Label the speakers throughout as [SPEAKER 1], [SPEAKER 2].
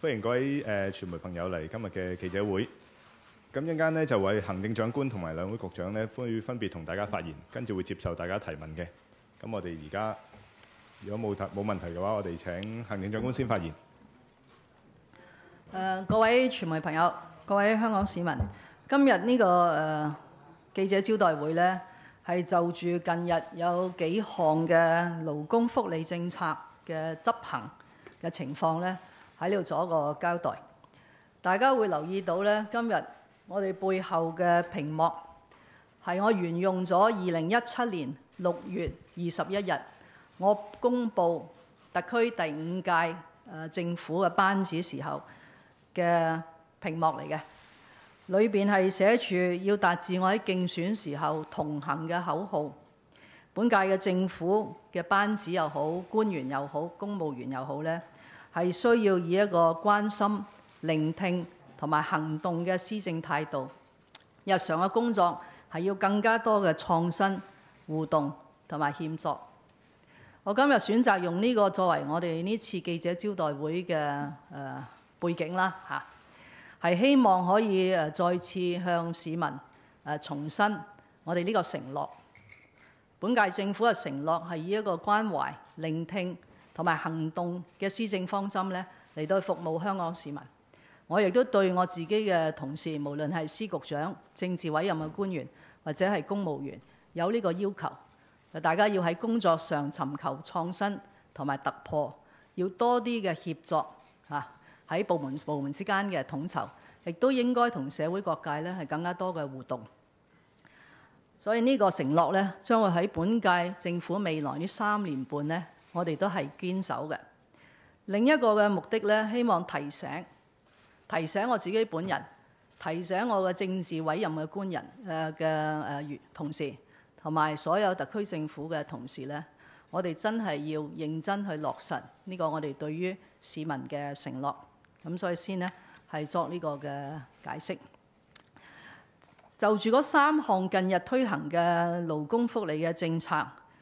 [SPEAKER 1] 歡迎各位傳媒朋友嚟今日嘅記者會。咁一陣間呢，就為行政長官同埋兩位局長呢會分別同大家發言，跟住會接受大家提問嘅。咁我哋而家如果冇問題嘅話，我哋請行政長官先發言。
[SPEAKER 2] 各位傳媒朋友、各位香港市民，今日呢個記者招待會呢，係就住近日有幾項嘅勞工福利政策嘅執行嘅情況呢，喺呢度做一個交代。大家會留意到呢，今日我哋背後嘅屏幕係我沿用咗2017年6月21日我公布特區第5屆政府嘅班子時候嘅屏幕嚟嘅，裏邊係寫住要達至我喺競選時候同行嘅口號。本屆嘅政府嘅班子又好，官員又好，公務員又好呢，係需要以一個關心、聆聽同埋行動嘅施政態度。日常嘅工作係要更加多嘅創新、互動同埋協作。我今日選擇用呢個作為我哋呢次記者招待會嘅背景啦嚇，係希望可以再次向市民重申我哋呢個承諾。本屆政府嘅承諾係以一個關懷、聆聽同埋行動嘅施政方針咧嚟到服務香港市民。我亦都對我自己嘅同事，無論係司局長、政治委任嘅官員或者係公務員，有呢個要求。大家要喺工作上尋求創新同埋突破，要多啲嘅協作嚇，喺部門之間嘅統籌，亦都應該同社會各界咧係更加多嘅互動。所以呢個承諾咧，將會喺本屆政府未來呢3年半咧，我哋都係堅守嘅。另一個嘅目的咧，希望提醒我自己本人，提醒我嘅政治委任嘅官人同事，同埋所有特區政府嘅同事咧，我哋真係要認真去落實呢個我哋對於市民嘅承諾。咁所以先呢係作呢個嘅解釋。就住嗰3項近日推行嘅勞工福利嘅政策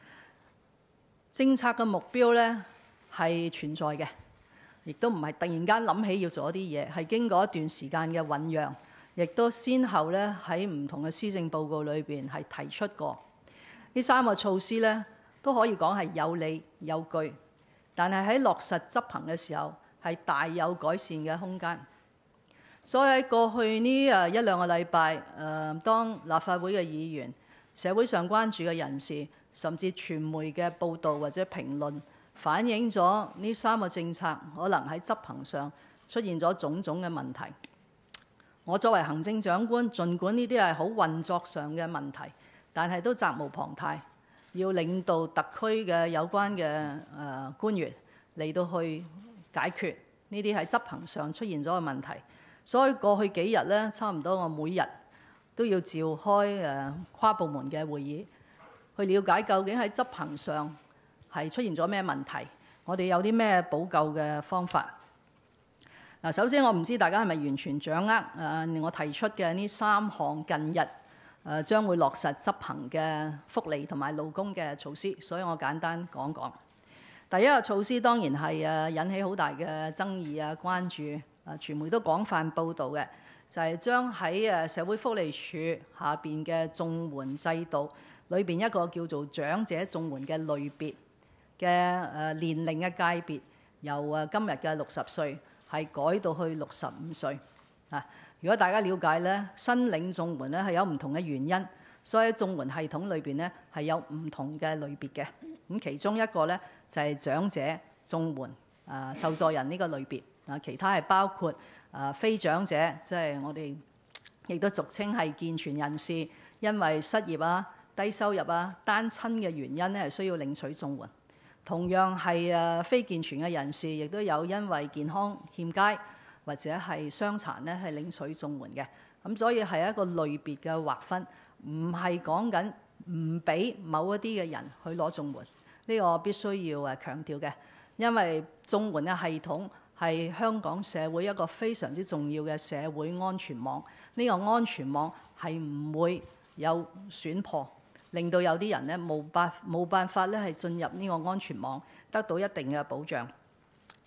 [SPEAKER 2] 嘅目標咧係存在嘅，亦都唔係突然間諗起要做一啲嘢，係經過一段時間嘅醖釀，亦都先後咧喺唔同嘅施政報告裏邊係提出過。呢3個措施咧都可以講係有理有據，但係喺落實執行嘅時候係大有改善嘅空間。所以喺過去呢1-2個禮拜，當立法會嘅議員、社會上關注嘅人士，甚至傳媒嘅報導或者評論，反映咗呢3個政策可能喺執行上出現咗種種嘅問題。我作為行政長官，儘管呢啲係好運作上嘅問題，但係都責無旁貸，要領導特區嘅有關嘅官員嚟到去解決呢啲喺執行上出現咗嘅問題。所以過去幾日咧，差唔多我每日都要召開跨部門嘅會議，去了解究竟喺執行上係出現咗咩問題，我哋有啲咩補救嘅方法。嗱，首先我唔知大家係咪完全掌握我提出嘅呢3項近日將會落實執行嘅福利同埋勞工嘅措施，所以我簡單講講。第一個措施當然係引起好大嘅爭議啊、關注。傳媒都廣泛報導嘅，就係將喺社會福利署下邊嘅綜援制度裏邊一個叫做長者綜援嘅類別嘅年齡嘅界別，由今日嘅60歲係改到去65歲。如果大家了解咧，申領綜援咧係有唔同嘅原因，所以喺綜援系統裏邊咧係有唔同嘅類別嘅。咁其中一個咧就係長者綜援受助人呢個類別。其他係包括非長者，即係我哋亦都俗稱係健全人士，因為失業啊、低收入啊、單親嘅原因咧係需要領取綜援。同樣係非健全嘅人士，亦都有因為健康欠佳或者係傷殘咧係領取綜援嘅。咁所以係一個類別嘅劃分，唔係講緊唔俾某一啲嘅人去攞綜援。呢個必須要強調嘅，因為綜援嘅系統係香港社會一個非常之重要嘅社會安全網。呢個安全網係唔會有損破，令到有啲人咧冇辦法咧係進入呢個安全網，得到一定嘅保障。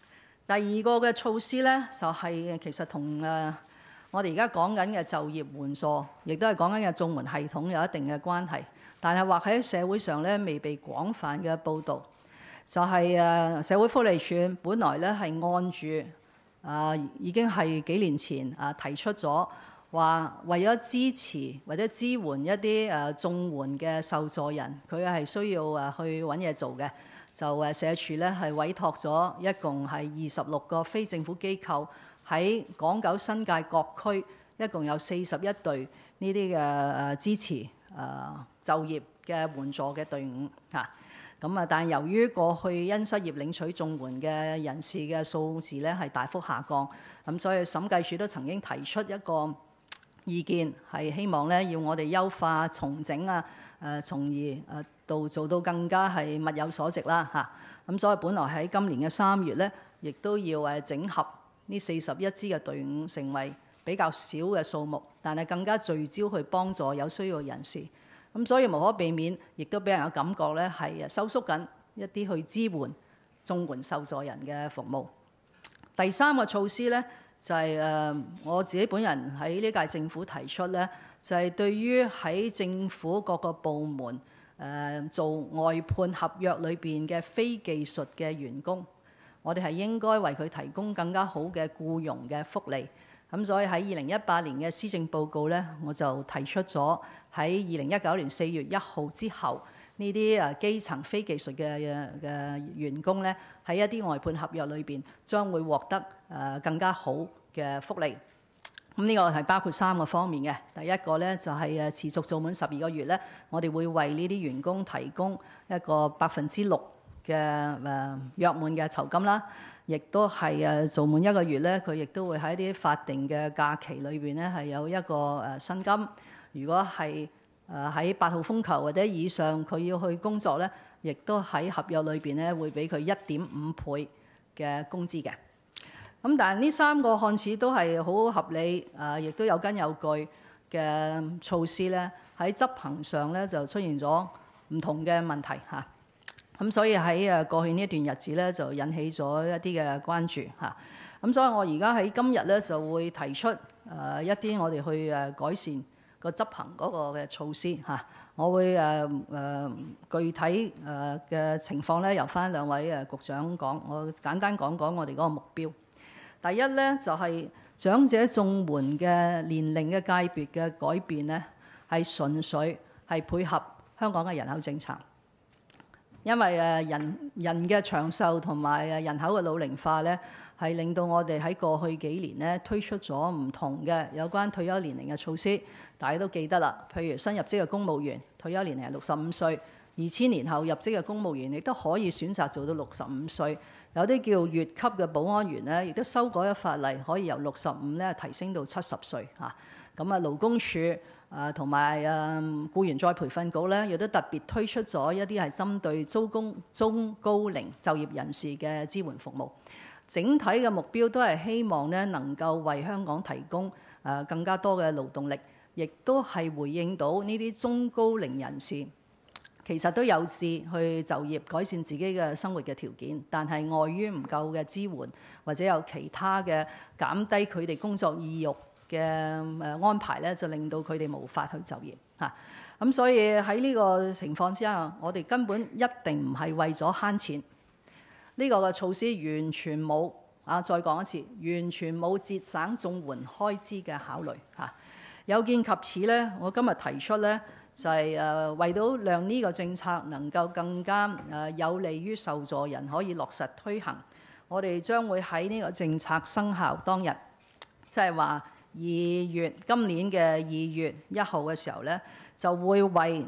[SPEAKER 2] 第二個嘅措施咧，就係其實同我哋而家講緊嘅就業援助，亦都係講緊嘅綜援系統有一定嘅關係，但係或喺社會上咧未被廣泛嘅報導。就係社會福利署本來咧係按住已經係幾年前提出咗話，為咗支持或者支援一啲綜援嘅受助人，佢係需要去揾嘢做嘅。就社署咧係委託咗一共係26個非政府機構喺港九新界各區，一共有41隊呢啲嘅支持就業嘅援助嘅隊伍嚇。咁但係由於過去因失業領取綜援嘅人士嘅數字咧係大幅下降，咁所以審計署都曾經提出一個意見，係希望咧要我哋優化重整從而做到更加係物有所值啦嚇。咁所以本來喺今年嘅3月咧，亦都要整合呢41支嘅隊伍，成為比較少嘅數目，但係更加聚焦去幫助有需要嘅人士。咁所以無可避免，亦都俾人嘅感覺咧係收縮緊一啲去支援綜援受助人嘅服務。第三個措施咧就係我自己本人喺呢屆政府提出咧，就係對於喺政府各個部門做外判合約裏邊嘅非技術嘅員工，我哋係應該為佢提供更加好嘅僱傭嘅福利。咁所以喺2018年嘅施政報告咧，我就提出咗喺2019年4月1號之後，呢啲基層非技術嘅員工咧，喺一啲外判合約裏邊將會獲得更加好嘅福利。咁呢個係包括3個方面嘅。第一個咧就係持續做滿12個月咧，我哋會為呢啲員工提供一個6%嘅約滿嘅酬金啦。亦都係做滿1個月咧，佢亦都會喺啲法定嘅假期裏邊咧係有一個薪金。如果係喺8號風球或者以上，佢要去工作咧，亦都喺合約裏邊咧會俾佢1.5倍嘅工資嘅。咁但係呢3個看似都係好合理，亦都有根有據嘅措施咧，喺執行上咧就出現咗唔同嘅問題嚇。咁所以喺過去呢一段日子咧，就引起咗一啲嘅關注嚇。咁所以我而家喺今日咧就會提出一啲我哋去改善個執行嗰個嘅措施嚇。我會具體嘅情況咧，由翻2位局長講。我簡單講講我哋嗰個目標。第一咧就係長者綜援嘅年齡嘅界別嘅改變咧，係純粹係配合香港嘅人口政策。因為人嘅長壽同埋人口嘅老齡化咧，係令到我哋喺過去幾年咧推出咗唔同嘅有關退休年齡嘅措施。大家都記得啦，譬如新入職嘅公務員退休年齡係65歲，2000年後入職嘅公務員亦都可以選擇做到65歲。有啲叫乙級嘅保安員咧，亦都修改咗法例，可以由65咧提升到70歲嚇。咁勞工處同埋僱員再培訓局咧，亦都特別推出咗一啲係針對中高齡就業人士嘅支援服務。整體嘅目標都係希望咧能夠為香港提供更加多嘅勞動力，亦都係回應到呢啲中高齡人士其實都有志去就業，改善自己嘅生活嘅條件，但係礙於唔夠嘅支援或者有其他嘅減低佢哋工作意欲嘅安排咧，就令到佢哋無法去就業嚇。咁所以喺呢個情況之下，我哋根本一定唔係為咗慳錢。呢個嘅措施完全冇再講一次，完全冇節省綜援開支嘅考慮嚇。有見及此咧，我今日提出咧就係為到讓呢個政策能夠更加有利於受助人可以落實推行，我哋將會喺呢個政策生效當日，即係話今年嘅2月1號嘅時候咧，就會為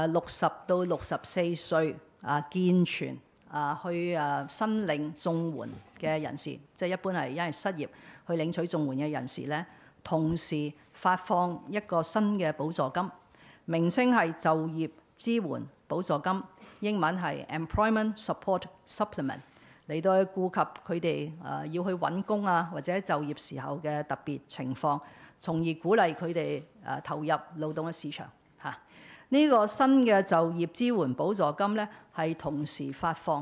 [SPEAKER 2] 60到64歲健全去申領綜援嘅人士，即係一般係因為失業去領取綜援嘅人士咧，同時發放一個新嘅補助金，名稱係就業支援補助金，英文係 Employment Support Supplement， 嚟到去顧及佢哋要去揾工或者就業時候嘅特別情況，從而鼓勵佢哋投入勞動嘅市場嚇。呢個新嘅就業支援補助金咧，係同時發放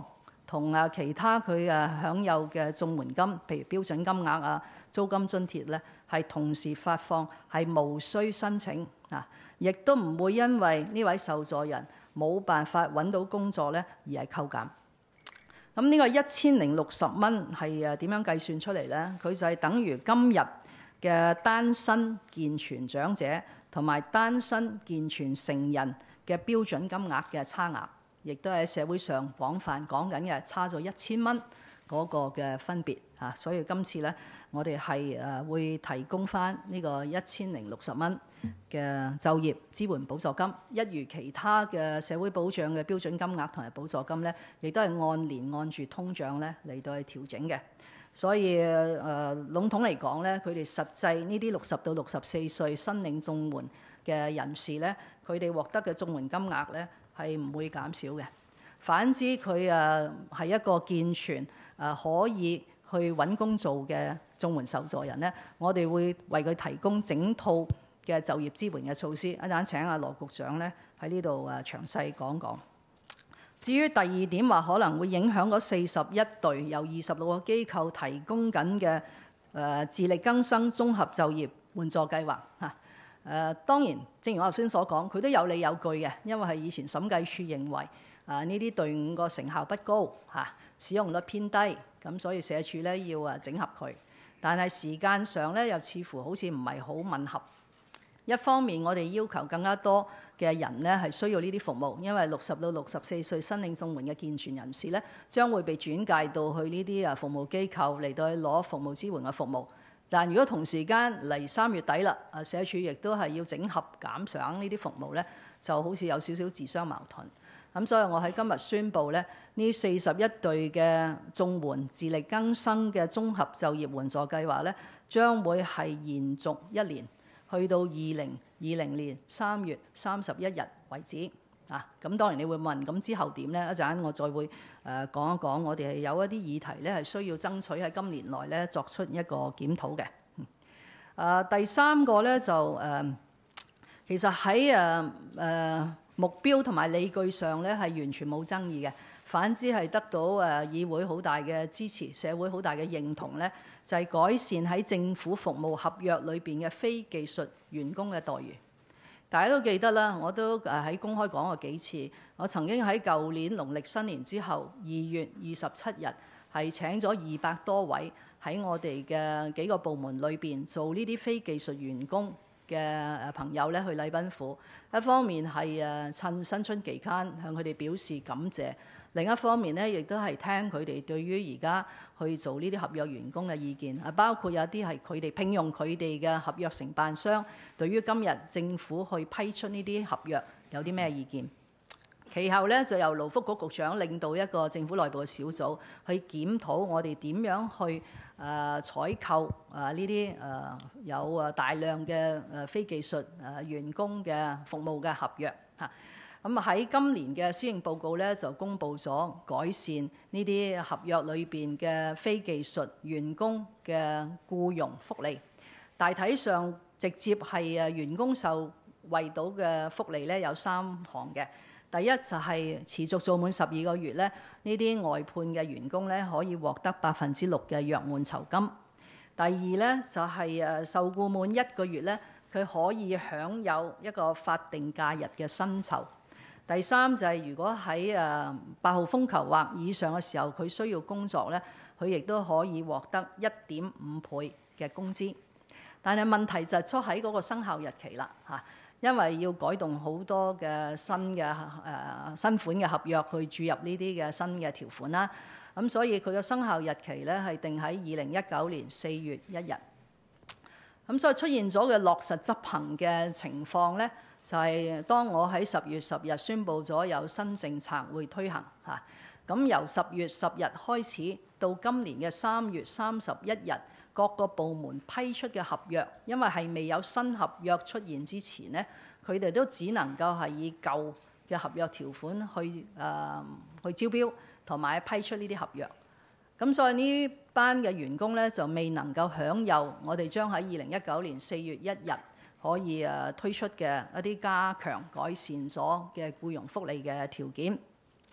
[SPEAKER 2] 同其他佢享有嘅綜援金，譬如標準金額啊、租金津貼咧，係同時發放，係無需申請啊，亦都唔會因為呢位受助人冇辦法揾到工作咧而係扣減。咁呢個1060蚊係點樣計算出嚟咧？佢就係等於今日嘅單身健全長者同埋單身健全成人嘅標準金額嘅差額，亦都係喺社會上廣泛講緊嘅，差咗1000蚊嗰個嘅分別啊！所以今次咧，我哋係會提供翻呢個1060蚊嘅就業支援補助金，一如其他嘅社會保障嘅標準金額同埋補助金咧，亦都係按年按住通脹咧嚟到去調整嘅。所以籠統嚟講咧，佢哋實際呢啲60到64歲申領綜援嘅人士咧，佢哋獲得嘅綜援金額咧係唔會減少嘅。反之，佢係一個健全可以去揾工做嘅綜援受助人咧，我哋會為佢提供整套嘅就業支援嘅措施。一陣請阿羅局長咧喺呢度詳細講講。至於第二點話可能會影響嗰41隊由26個機構提供緊嘅自力更生綜合就業援助計劃嚇。當然，正如我頭先所講，佢都有理有據嘅，因為係以前審計署認為呢啲隊伍個成效不高嚇，使用率偏低，咁所以社署咧要整合佢。但係時間上咧又似乎好似唔係好吻合。一方面，我哋要求更加多嘅人咧係需要呢啲服務，因為60到64歲申領綜援嘅健全人士咧，將會被轉介到去呢啲服務機構嚟到去攞服務支援嘅服務。但如果同時間嚟3月底啦，社署亦都係要整合減省呢啲服務咧，就好似有少少自相矛盾。咁所以我喺今日宣布咧，呢41隊嘅綜援自力更生嘅綜合就業援助計劃咧，將會係延續1年，去到2020年3月31日為止。咁當然你會問，咁之後點咧？一陣我再會講一講，我哋係有一啲議題咧係需要爭取喺今年內咧作出一個檢討嘅。第三個咧就其實喺目標同埋理據上咧係完全冇爭議嘅，反之係得到議會好大嘅支持，社會好大嘅認同咧，就係改善喺政府服務合約裏邊嘅非技術員工嘅待遇。大家都記得啦，我都喺公開講過幾次。我曾經喺舊年農曆新年之後2月27日係請咗200多位喺我哋嘅幾個部門裏邊做呢啲非技術員工嘅朋友咧去禮賓府。一方面係趁新春期間向佢哋表示感謝，另一方面咧亦都係聽佢哋對於而家去做呢啲合約員工嘅意見。包括有啲係佢哋聘用佢哋嘅合約承辦商，對於今日政府去批出呢啲合約有啲咩意見。其後咧就由勞福局局長領導一個政府內部嘅小組去檢討我哋點樣去採購呢啲有大量嘅非技術員工嘅服務嘅合約嚇。咁喺今年嘅施政報告咧就公布咗改善呢啲合約裏邊嘅非技術員工嘅僱傭福利。大體上直接係員工受惠到嘅福利咧有3項嘅。第一就係持續做滿12個月咧，呢啲外判嘅員工咧可以獲得6%嘅約滿酬金。第二咧就係受僱滿1個月咧，佢可以享有一個法定假日嘅薪酬。第三就係如果喺8號風球或以上嘅時候，佢需要工作咧，佢亦都可以獲得1.5倍嘅工資。但係問題就出喺嗰個生效日期啦嚇。因為要改動好多嘅新款嘅合約去注入呢啲嘅新嘅條款啦，咁所以佢嘅生效日期咧係定喺2019年4月1日。咁所以出現咗嘅落實執行嘅情況咧，就係當我喺10月10日宣布咗有新政策會推行嚇，咁由10月10日開始到今年嘅3月31日。各個部門批出嘅合約，因為係未有新合約出現之前咧，佢哋都只能夠係以舊嘅合約條款去招標同埋批出呢啲合約。咁所以呢班嘅員工咧就未能夠享有我哋將喺2019年4月1日可以推出嘅一啲加強改善咗嘅僱傭福利嘅條件。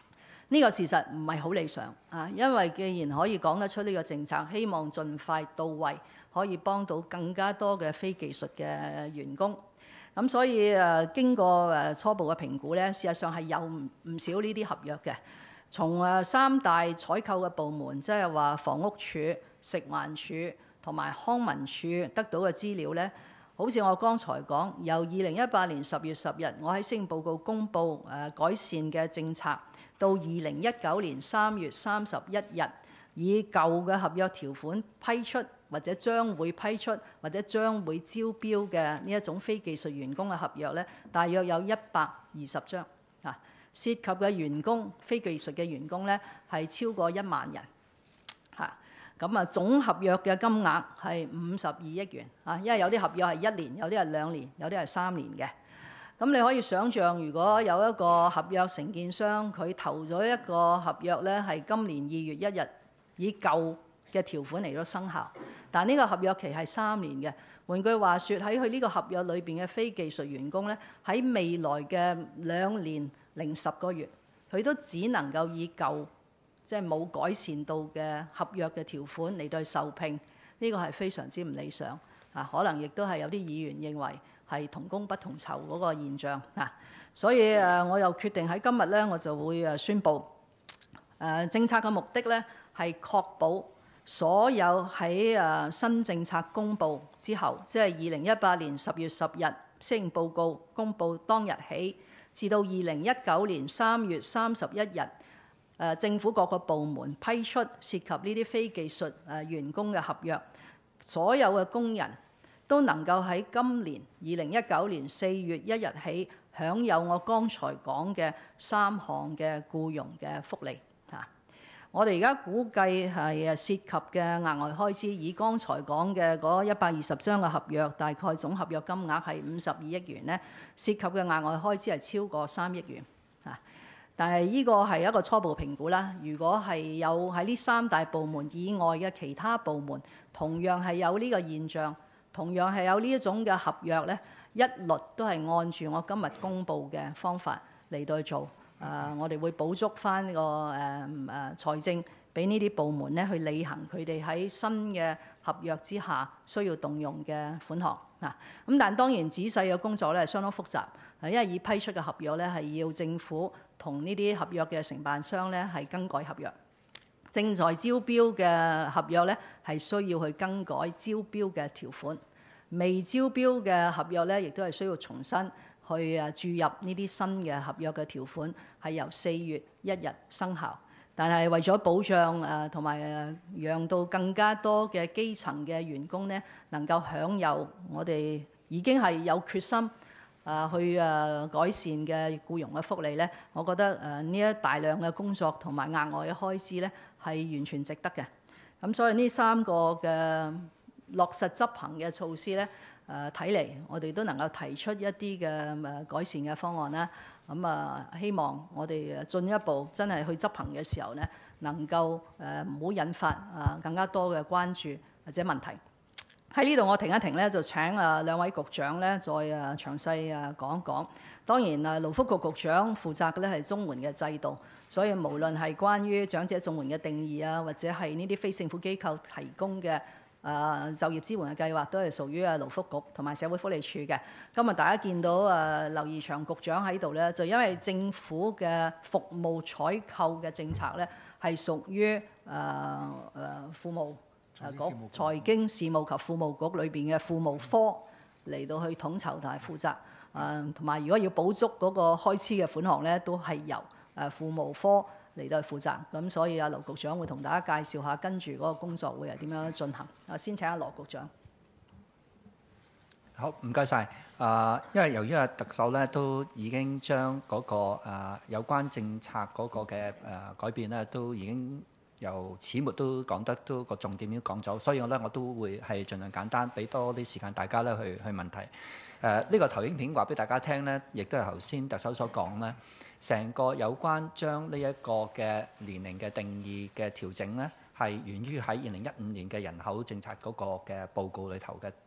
[SPEAKER 2] 呢個事實唔係好理想啊，因為既然可以講得出呢個政策，希望盡快到位，可以幫到更加多嘅非技術嘅員工。咁所以經過初步嘅評估咧，事實上係有唔少呢啲合約嘅。從三大採購嘅部門，即係話房屋署、食環署同埋康文署得到嘅資料咧，好似我剛才講，由2018年10月10日我喺施政報告公佈改善嘅政策，到2019年3月31日，以舊嘅合約條款批出或者將會批出或者將會招標嘅呢一種非技術員工嘅合約咧，大約有120張啊，涉及嘅員工非技術嘅員工咧係超過1萬人嚇。咁啊，總合約嘅金額係52億元啊，因為有啲合約係1年，有啲係2年，有啲係3年嘅。咁你可以想像，如果有一個合約承建商佢投咗一個合約咧，係今年2月1日以舊嘅條款嚟到生效，但呢個合約期係3年嘅。換句話說，喺佢呢個合約裏邊嘅非技術員工咧，喺未來嘅2年零10個月，佢都只能夠以舊即係冇改善到嘅合約嘅條款嚟到受聘，呢個係非常之唔理想啊！可能亦都係有啲議員認為係同工不同酬嗰個現象啊，所以我又決定喺今日咧，我就會宣布政策嘅目的咧係確保所有喺新政策公布之後，即係2018年10月10日施政報告公布當日起，至到2019年3月31日，政府各個部門批出涉及呢啲非技術員工嘅合約，所有嘅工人都能夠喺今年2019年4月1日起享有我剛才講嘅3項嘅僱傭嘅福利嚇。我哋而家估計係涉及嘅額外開支，以剛才講嘅嗰120張嘅合約，大概總合約金額係52億元咧，涉及嘅額外開支係超過3億元嚇。但係呢個係一個初步評估啦。如果係有喺呢3大部門以外嘅其他部門，同樣係有呢個現象，同樣係有呢一種嘅合約咧，一律都係按住我今日公布嘅方法嚟到去做。我哋會補足翻個財政俾呢啲部門咧去履行佢哋喺新嘅合約之下需要動用嘅款項啊。咁但當然仔細嘅工作咧係相當複雜，因為已批出嘅合約咧係要政府同呢啲合約嘅承辦商咧係更改合約。正在招標嘅合約咧係需要去更改招標嘅條款，未招標嘅合約咧亦都係需要重新去注入呢啲新嘅合約嘅條款，係由4月1日生效。但係為咗保障同埋讓到更加多嘅基層嘅員工咧能夠享有我哋已經係有決心去改善嘅僱傭嘅福利咧，我覺得呢一大量嘅工作同埋額外嘅開支咧係完全值得嘅。咁所以呢3個嘅落實執行嘅措施咧，睇嚟我哋都能夠提出一啲嘅改善嘅方案啦。咁希望我哋進一步真係去執行嘅時候咧，能夠唔好引發更加多嘅關注或者問題。喺呢度我停一停咧，就請2位局長咧再詳細講一講。當然勞福局局長負責嘅咧係綜援嘅制度，所以無論係關於長者綜援嘅定義啊，或者係呢啲非政府機構提供嘅就業支援嘅計劃，都係屬於勞福局同埋社會福利署嘅。今日大家見到劉怡翔局長喺度咧，就因為政府嘅服務採購嘅政策咧係屬於財經事務及庫務局裏邊嘅庫務科嚟到去統籌同埋負責。同埋如果要補足嗰個開支嘅款項咧，都係由庫務科嚟到去負責。咁所以劉局長會同大家介紹下跟住嗰個工作會係點樣進行。先請羅局長。
[SPEAKER 3] 好，唔該晒。因為由於特首咧都已經將嗰個有關政策嗰個嘅改變咧，都已經由始末都講得都個重點已經講咗，所以我都會係盡量簡單，俾多啲時間大家咧去問題。呢個投影片話俾大家聽咧，亦都係頭先特首所講咧，成個有關將呢一個嘅年齡嘅定義嘅調整咧，係源於喺2015年嘅人口政策嗰個嘅報告裏頭嘅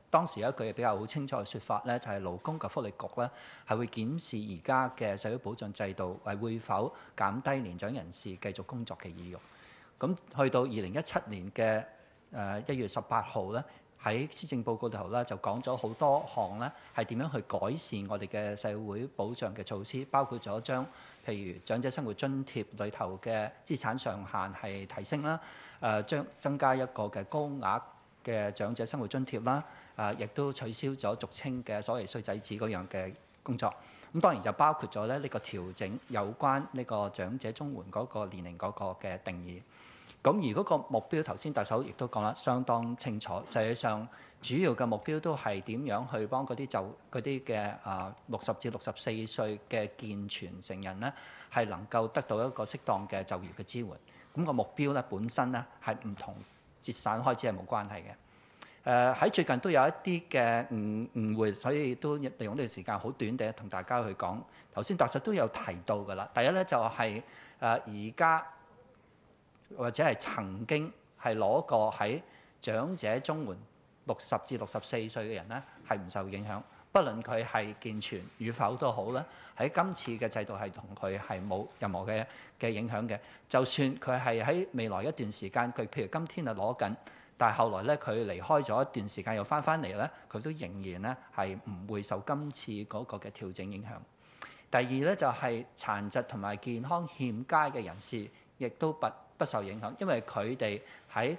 [SPEAKER 3] 當時有一句比較好清楚嘅説法咧，就係勞工及福利局咧係會檢視而家嘅社會保障制度係會否減低年長人士繼續工作嘅意欲。咁去到2017年嘅1月18號咧，喺施政報告頭咧就講咗好多項咧係點樣去改善我哋嘅社會保障嘅措施，包括咗將譬如長者生活津貼裏頭嘅資產上限係提升啦，將增加一個嘅高額嘅長者生活津貼啦，亦都取消咗俗稱嘅所謂衰仔紙嗰樣嘅工作。咁當然就包括咗咧呢個調整有關呢個長者綜援嗰個年齡嗰個嘅定義。咁而嗰個目標頭先特首亦都講得相當清楚，實際上主要嘅目標都係點樣去幫嗰啲嘅60至64歲嘅健全成人呢，係能夠得到一個適當嘅就業嘅支援。咁個目標咧本身咧係唔同節省開支係冇關係嘅。喺最近都有一啲嘅誤會，所以都利用呢個時間好短地同大家去講。頭先特首都有提到㗎啦。第一咧就係而家或者係曾經係攞過喺長者綜援60至64歲嘅人咧係唔受影響，不論佢係健全與否都好啦。喺今次嘅制度係同佢係冇任何嘅影響嘅。就算佢係喺未來一段時間，佢譬如今天係攞緊，但係後來咧佢離開咗一段時間又翻嚟咧，佢都仍然咧係唔會受今次嗰個嘅調整影響。第二咧就係殘疾同埋健康欠佳嘅人士，亦都不受影響，因為佢哋喺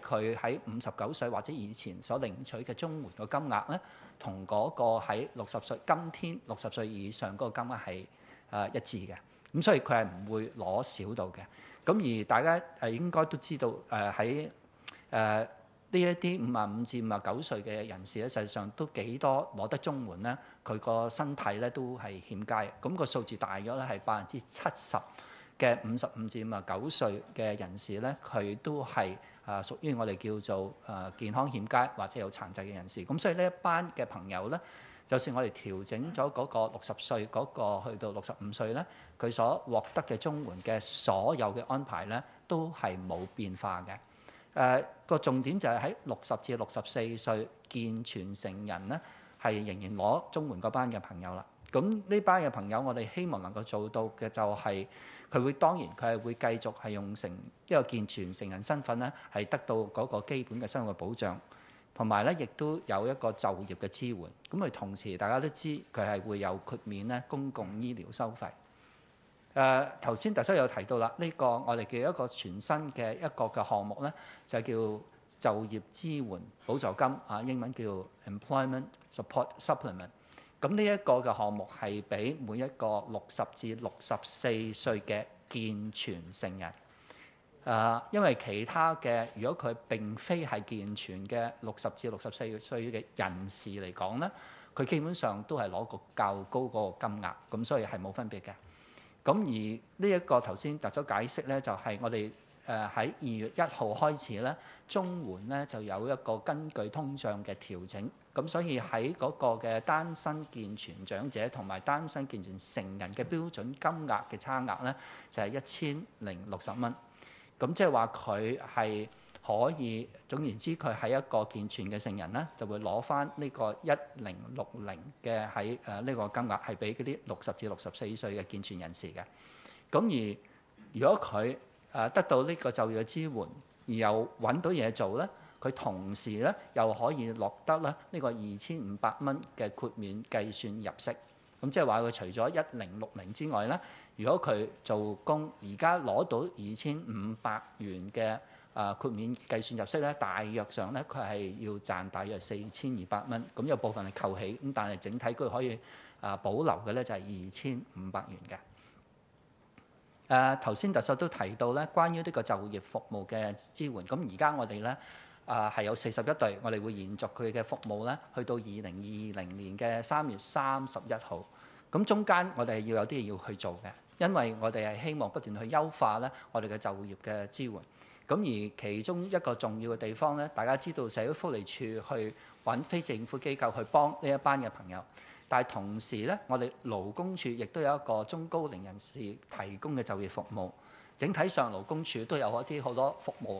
[SPEAKER 3] 59歲或者以前所領取嘅綜援嘅金額咧，同嗰個喺60歲今天60歲以上嗰個金額係一致嘅，咁所以佢係唔會攞少到嘅。咁而大家應該都知道喺呢一啲55至59歲嘅人士咧，實際上都幾多攞得綜援咧，佢個身體咧都係欠佳嘅，咁個數字大約咧係70%。嘅55至59歲嘅人士咧，佢都係屬於我哋叫做健康欠佳或者有殘疾嘅人士。咁所以呢一班嘅朋友咧，就算我哋調整咗嗰個60歲嗰個去到65歲咧，佢所獲得嘅綜援嘅所有嘅安排咧，都係冇變化嘅。個重點就係喺60至64歲健全成人咧，係仍然攞綜援嗰班嘅朋友啦。咁呢班嘅朋友，我哋希望能夠做到嘅就係佢會當然佢係會繼續係用成一個健全成人身份咧，係得到嗰個基本嘅生活保障，同埋咧亦都有一個就業嘅支援。咁佢同時大家都知佢係會有豁免咧公共醫療收費。頭先特首有提到啦，呢個我哋叫一個全新嘅一個嘅項目咧，就叫就業支援補助金，英文叫 Employment Support Supplement。咁呢一個嘅項目係俾每一個60至64歲嘅健全成人。因為其他嘅如果佢並非係健全嘅60至64歲嘅人士嚟講咧，佢基本上都係攞個較高嗰個金額，咁所以係冇分別嘅。咁而呢一個頭先特首解釋咧，就係我哋喺2月1號開始咧，綜援咧就有一個根據通脹嘅調整。咁所以喺嗰個嘅單身健全長者同埋單身健全成人嘅標準金額嘅差額咧，就係1060蚊。咁即係話佢係可以總言之，佢係一個健全嘅成人咧，就會攞翻呢個1060嘅喺呢個金額係俾嗰啲60至64歲嘅健全人士嘅。咁而如果佢得到呢個就業嘅支援，而又揾到嘢做咧，佢同時咧又可以落得咧呢個2500蚊嘅豁免計算入息。咁即係話佢除咗1060之外咧，如果佢做工而家攞到2500元嘅豁免計算入息咧，大約上咧佢係要賺大約4200蚊。咁有部分係扣起，咁但係整體佢可以保留嘅咧就係2500元嘅。頭先特首都提到咧，關於呢個就業服務嘅支援，咁而家我哋咧係有41隊，我哋會延續佢嘅服務咧，去到2020年嘅3月31號。咁中間我哋係要有啲嘢要去做嘅，因為我哋係希望不斷去優化咧我哋嘅就業嘅支援。咁而其中一個重要嘅地方咧，大家知道社會福利署去揾非政府機構去幫呢一班嘅朋友。但係同時咧，我哋勞工處亦都有一個中高齡人士提供嘅就業服務。整體上勞工處都有一啲好多服務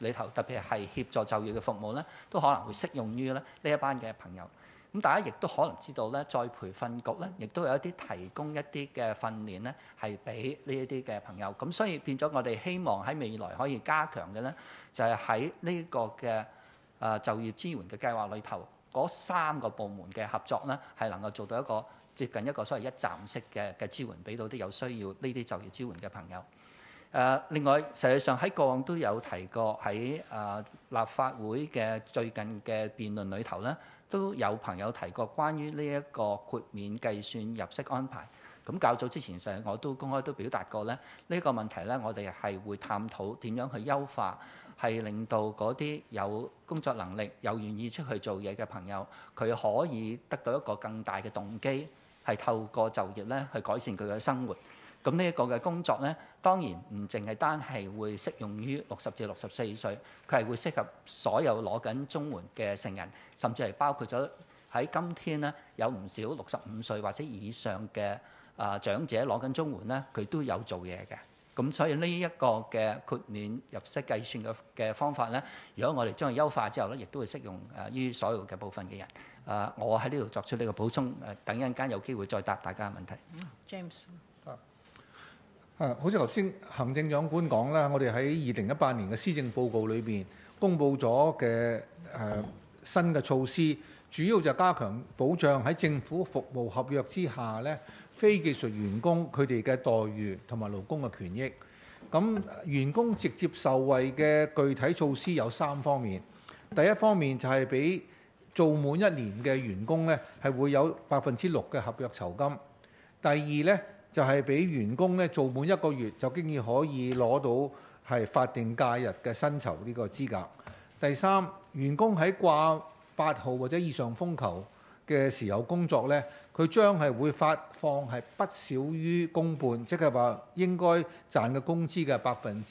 [SPEAKER 3] 裏頭，特別係協助就業嘅服務咧，都可能會適用於咧呢一班嘅朋友。咁大家亦都可能知道咧，再培訓局咧，亦都有一啲提供一啲嘅訓練咧，係俾呢一啲嘅朋友。咁所以變咗我哋希望喺未來可以加強嘅咧，就係喺呢個嘅就業支援嘅計劃裏頭，嗰3個部門嘅合作咧，係能夠做到一個接近一個所謂一站式嘅支援，俾到啲有需要呢啲就業支援嘅朋友。另外，實際上喺過往都有提過喺立法會嘅最近嘅辯論裏頭咧，都有朋友提過關於呢一個豁免計算入息安排。咁較早之前實我都公開都表達過咧，呢個問題咧，我哋係會探討點樣去優化，係令到嗰啲有工作能力又願意出去做嘢嘅朋友，佢可以得到一個更大嘅動機，係透過就業咧去改善佢嘅生活。咁呢一個嘅工作咧，當然唔淨係單係會適用於60至64歲，佢係會適合所有攞緊綜援嘅成人，甚至係包括咗喺今天咧有唔少65歲或者以上嘅長者攞緊綜援咧，佢都有做嘢嘅。咁所以呢一個嘅豁免入息計算嘅方法咧，如果我哋將佢優化之後咧，亦都會適用於所有嘅部分嘅人。我喺呢度作出呢個補充，等一陣間有機會再答大家嘅問題。
[SPEAKER 2] James。
[SPEAKER 4] 好似頭先行政長官講啦，我哋喺2018年嘅施政報告裏邊公布咗嘅新嘅措施，主要就加強保障喺政府服務合約之下咧，非技術員工佢哋嘅待遇同埋勞工嘅權益。咁員工直接受惠嘅具體措施有3方面。第一方面就係俾做滿1年嘅員工咧，係會有6%嘅合約酬金。第二咧，就係俾員工咧做滿1個月就經已可以攞到係法定假日嘅薪酬呢個資格。第三，員工喺掛8號或者以上風球嘅時候工作咧，佢將係會發放係不少於公半，即係話應該賺嘅工資嘅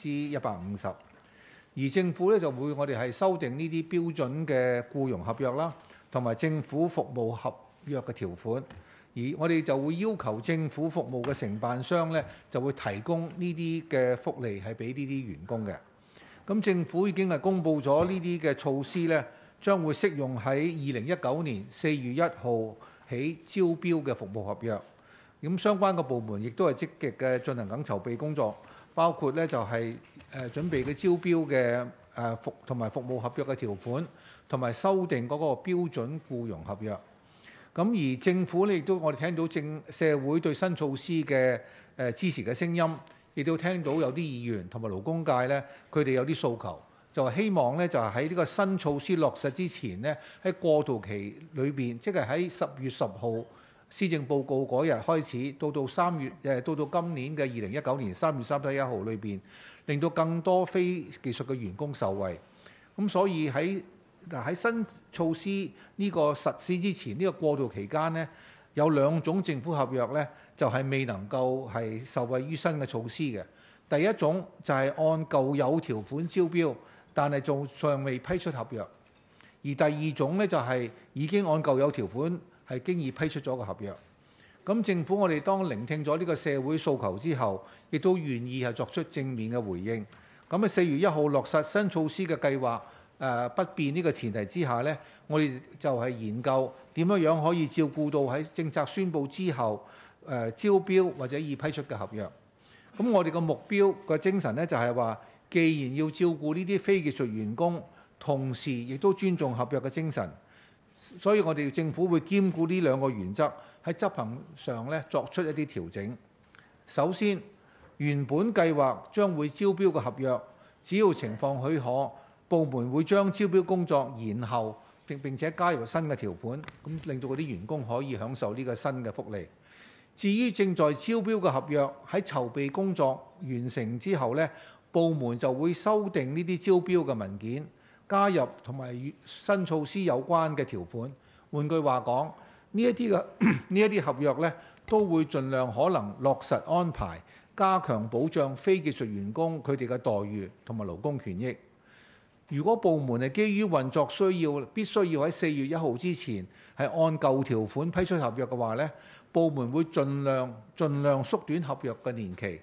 [SPEAKER 4] 150%。而政府咧就會我哋係修訂呢啲標準嘅僱傭合約啦，同埋政府服務合約嘅條款。而我哋就會要求政府服務嘅承辦商咧，就會提供呢啲嘅福利係俾呢啲員工嘅。咁政府已經係公布咗呢啲嘅措施咧，將會適用喺2019年4月1號起招標嘅服務合約。咁相關嘅部門亦都係積極嘅進行緊籌備工作，包括咧就係準備嘅招標嘅同埋服務合約嘅條款，同埋修訂嗰個標準僱傭合約。咁而政府咧亦都我哋聽到社會對新措施嘅支持嘅聲音，亦都聽到有啲議員同埋勞工界咧，佢哋有啲訴求，就係希望咧就係喺呢個新措施落實之前咧，喺過渡期裏邊，即係喺10月10號施政報告嗰日開始，到到今年嘅2019年3月31號裏邊，令到更多非技術嘅員工受惠。咁所以喺新措施呢個實施之前，呢個過渡期間呢，有2種政府合約呢，就係未能夠係受惠於新嘅措施嘅。第一種就係按舊有條款招標，但係仲尚未批出合約；而第二種呢，就係已經按舊有條款係經已批出咗個合約。咁政府我哋當聆聽咗呢個社會訴求之後，亦都願意係作出正面嘅回應。咁喺4月1號落實新措施嘅計劃不變呢個前提之下呢，我哋就係研究點樣可以照顧到喺政策宣布之後招標或者已批出嘅合約。咁我哋個目標個精神呢，就係話，既然要照顧呢啲非技術員工，同時亦都尊重合約嘅精神，所以我哋政府會兼顧呢2個原則喺執行上呢作出一啲調整。首先，原本計劃將會招標嘅合約，只要情況許可，部門會將招標工作延後，並且加入新嘅條款，咁令到嗰啲員工可以享受呢個新嘅福利。至於正在招標嘅合約，喺籌備工作完成之後呢，部門就會修訂呢啲招標嘅文件，加入同埋與新措施有關嘅條款。換句話講，呢一啲合約呢，都會盡量可能落實安排，加強保障非技術員工佢哋嘅待遇同埋勞工權益。如果部門係基於運作需要，必須要喺4月1號之前係按舊條款批出合約嘅話呢，部門會盡量縮短合約嘅年期，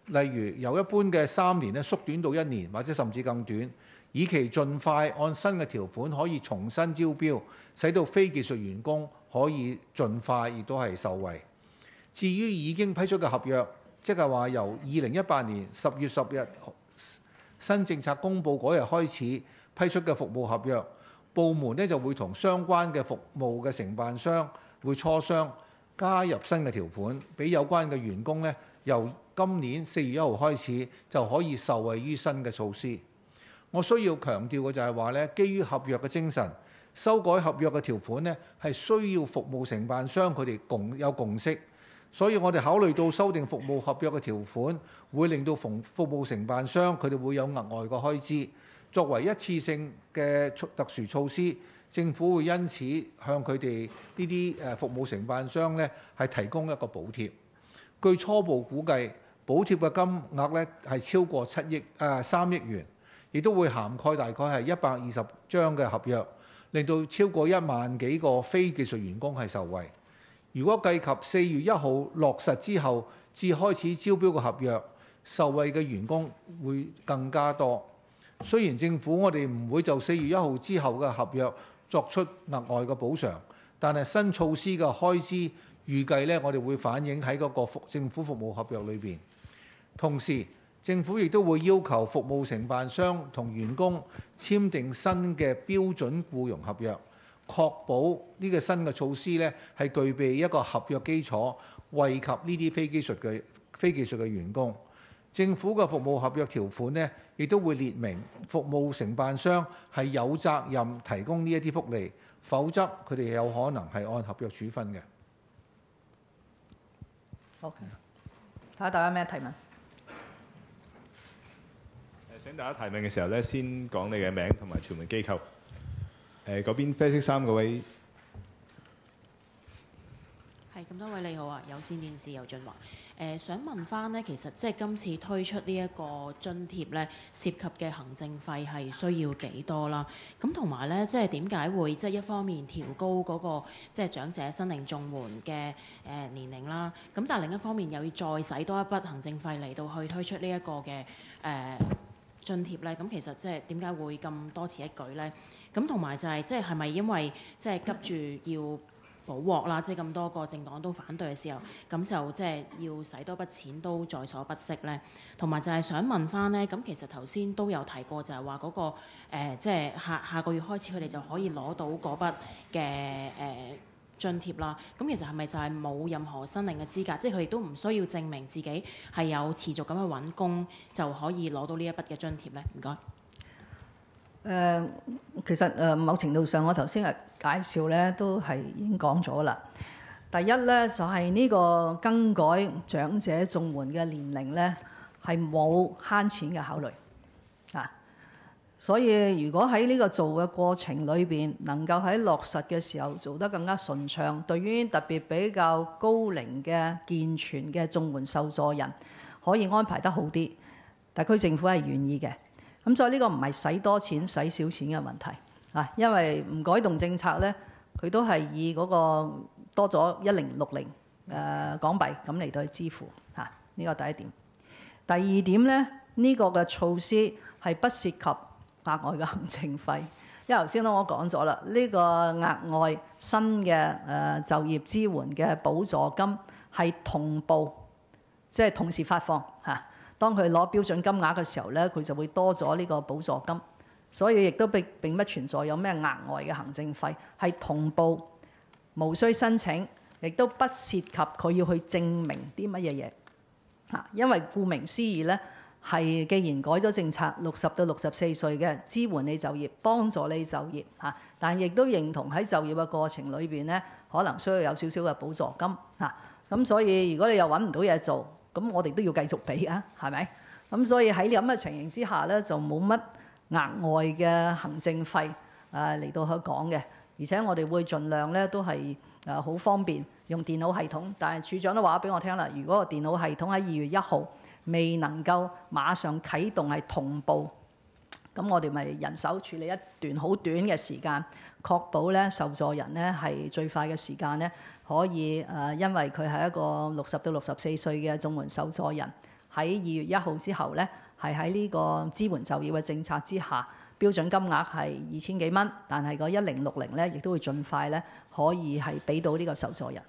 [SPEAKER 4] 例如由一般嘅3年咧縮短到1年，或者甚至更短，以期盡快按新嘅條款可以重新招標，使到非技術員工可以盡快亦都係受惠。至於已經批出嘅合約，即係話由2018年10月10日新政策公佈嗰日開始批出嘅服務合約，部門呢就會同相關嘅服務嘅承辦商會磋商加入新嘅條款，俾有關嘅員工呢由今年4月1號開始就可以受惠於新嘅措施。我需要強調嘅就係話呢，基於合約嘅精神，修改合約嘅條款呢係需要服務承辦商佢哋有共識。所以我哋考慮到修訂服務合約嘅條款，會令到服務承辦商佢哋會有額外嘅開支，作為一次性嘅特殊措施，政府會因此向佢哋呢啲服務承辦商呢係提供一個補貼。據初步估計，補貼嘅金額呢係超過3億元，亦都會涵蓋大概係120張嘅合約，令到超過1萬幾個非技術員工係受惠。如果計及4月1號落實之後至開始招標嘅合約，受惠嘅員工會更加多。雖然政府我哋唔會就4月1號之後嘅合約作出額外嘅補償，但係新措施嘅開支預計呢，我哋會反映喺嗰個政府服務合約裏邊。同時，政府亦都會要求服務承辦商同員工簽訂新嘅標準僱傭合約，確保呢個新嘅措施呢係具備一個合約基礎，惠及呢啲非技術嘅員工。政府嘅服務合約條款呢，亦都會列明服務承辦商係有責任提供呢一啲福利，否則佢哋有可能係按合約處分嘅。
[SPEAKER 2] 好，睇下大家咩提問？
[SPEAKER 1] 請大家提問嘅時候咧，先講你嘅名同埋傳媒機構。嗰邊啡色衫嗰位，
[SPEAKER 5] 係咁多位你好啊，有線電視游俊華。想問翻呢，其實即係今次推出呢一個津貼咧，涉及嘅行政費係需要幾多啦？咁同埋咧，即係點解會即係一方面調高嗰個即係長者申領綜援嘅年齡啦？咁但係另一方面又要再使多一筆行政費嚟到去推出呢一個嘅津貼咧？咁其實即係點解會咁多此一舉咧？咁同埋就係即係咪因為即係急住要補鑊啦，即係咁多個政黨都反對嘅時候，咁就即係要使多筆錢都在所不惜咧。同埋就係想問翻咧，咁其實頭先都有提過，就係話嗰個即係下個月開始佢哋就可以攞到嗰筆嘅津貼啦。咁其實係咪就係冇任何申領嘅資格，即係佢哋都唔需要證明自己係有持續咁去揾工就可以攞到呢一筆嘅津貼咧？唔該。
[SPEAKER 2] 其實某程度上，我頭先嘅介紹咧都係已經講咗啦。第一咧就係呢個更改長者綜援嘅年齡咧係冇慳錢嘅考慮啊。所以如果喺呢個做嘅過程裏邊，能夠喺落實嘅時候做得更加順暢，對於特別比較高齡嘅健全嘅綜援受助人，可以安排得好啲，特區政府係願意嘅。咁所以呢個唔係使多錢使少錢嘅問題啊，因為唔改動政策咧，佢都係以嗰個多咗1060港幣咁嚟到去支付嚇，呢個第一點。第二點咧，呢個嘅措施係不涉及額外嘅行政費，因為頭先我講咗啦，呢個額外新嘅就業支援嘅補助金係同步，即係同時發放嚇。當佢攞標準金額嘅時候咧，佢就會多咗呢個補助金，所以亦都並不存在有咩額外嘅行政費，係同步，無需申請，亦都不涉及佢要去證明啲乜嘢嘢嚇。因為顧名思義咧，係既然改咗政策，60到64歲嘅支援你就業，幫助你就業嚇，但亦都認同喺就業嘅過程裏邊咧，可能需要有少少嘅補助金嚇。咁所以如果你又揾唔到嘢做，咁我哋都要繼續俾啊，係咪？咁所以喺咁嘅情形之下咧，就冇乜額外嘅行政費嚟到去講嘅，而且我哋會盡量咧都係好方便用電腦系統。但係處長都話俾我聽啦，如果個電腦系統喺2月1號未能夠馬上啟動係同步，咁我哋咪人手處理一段好短嘅時間，確保咧受助人咧係最快嘅時間咧可以因為佢係一個60到64歲嘅綜援受助人， 喺2月1號之後咧，係喺呢個支援就業嘅政策之下，標準金額係2000幾蚊，但係個1060咧，亦都會盡快咧可以係俾到呢個受助人。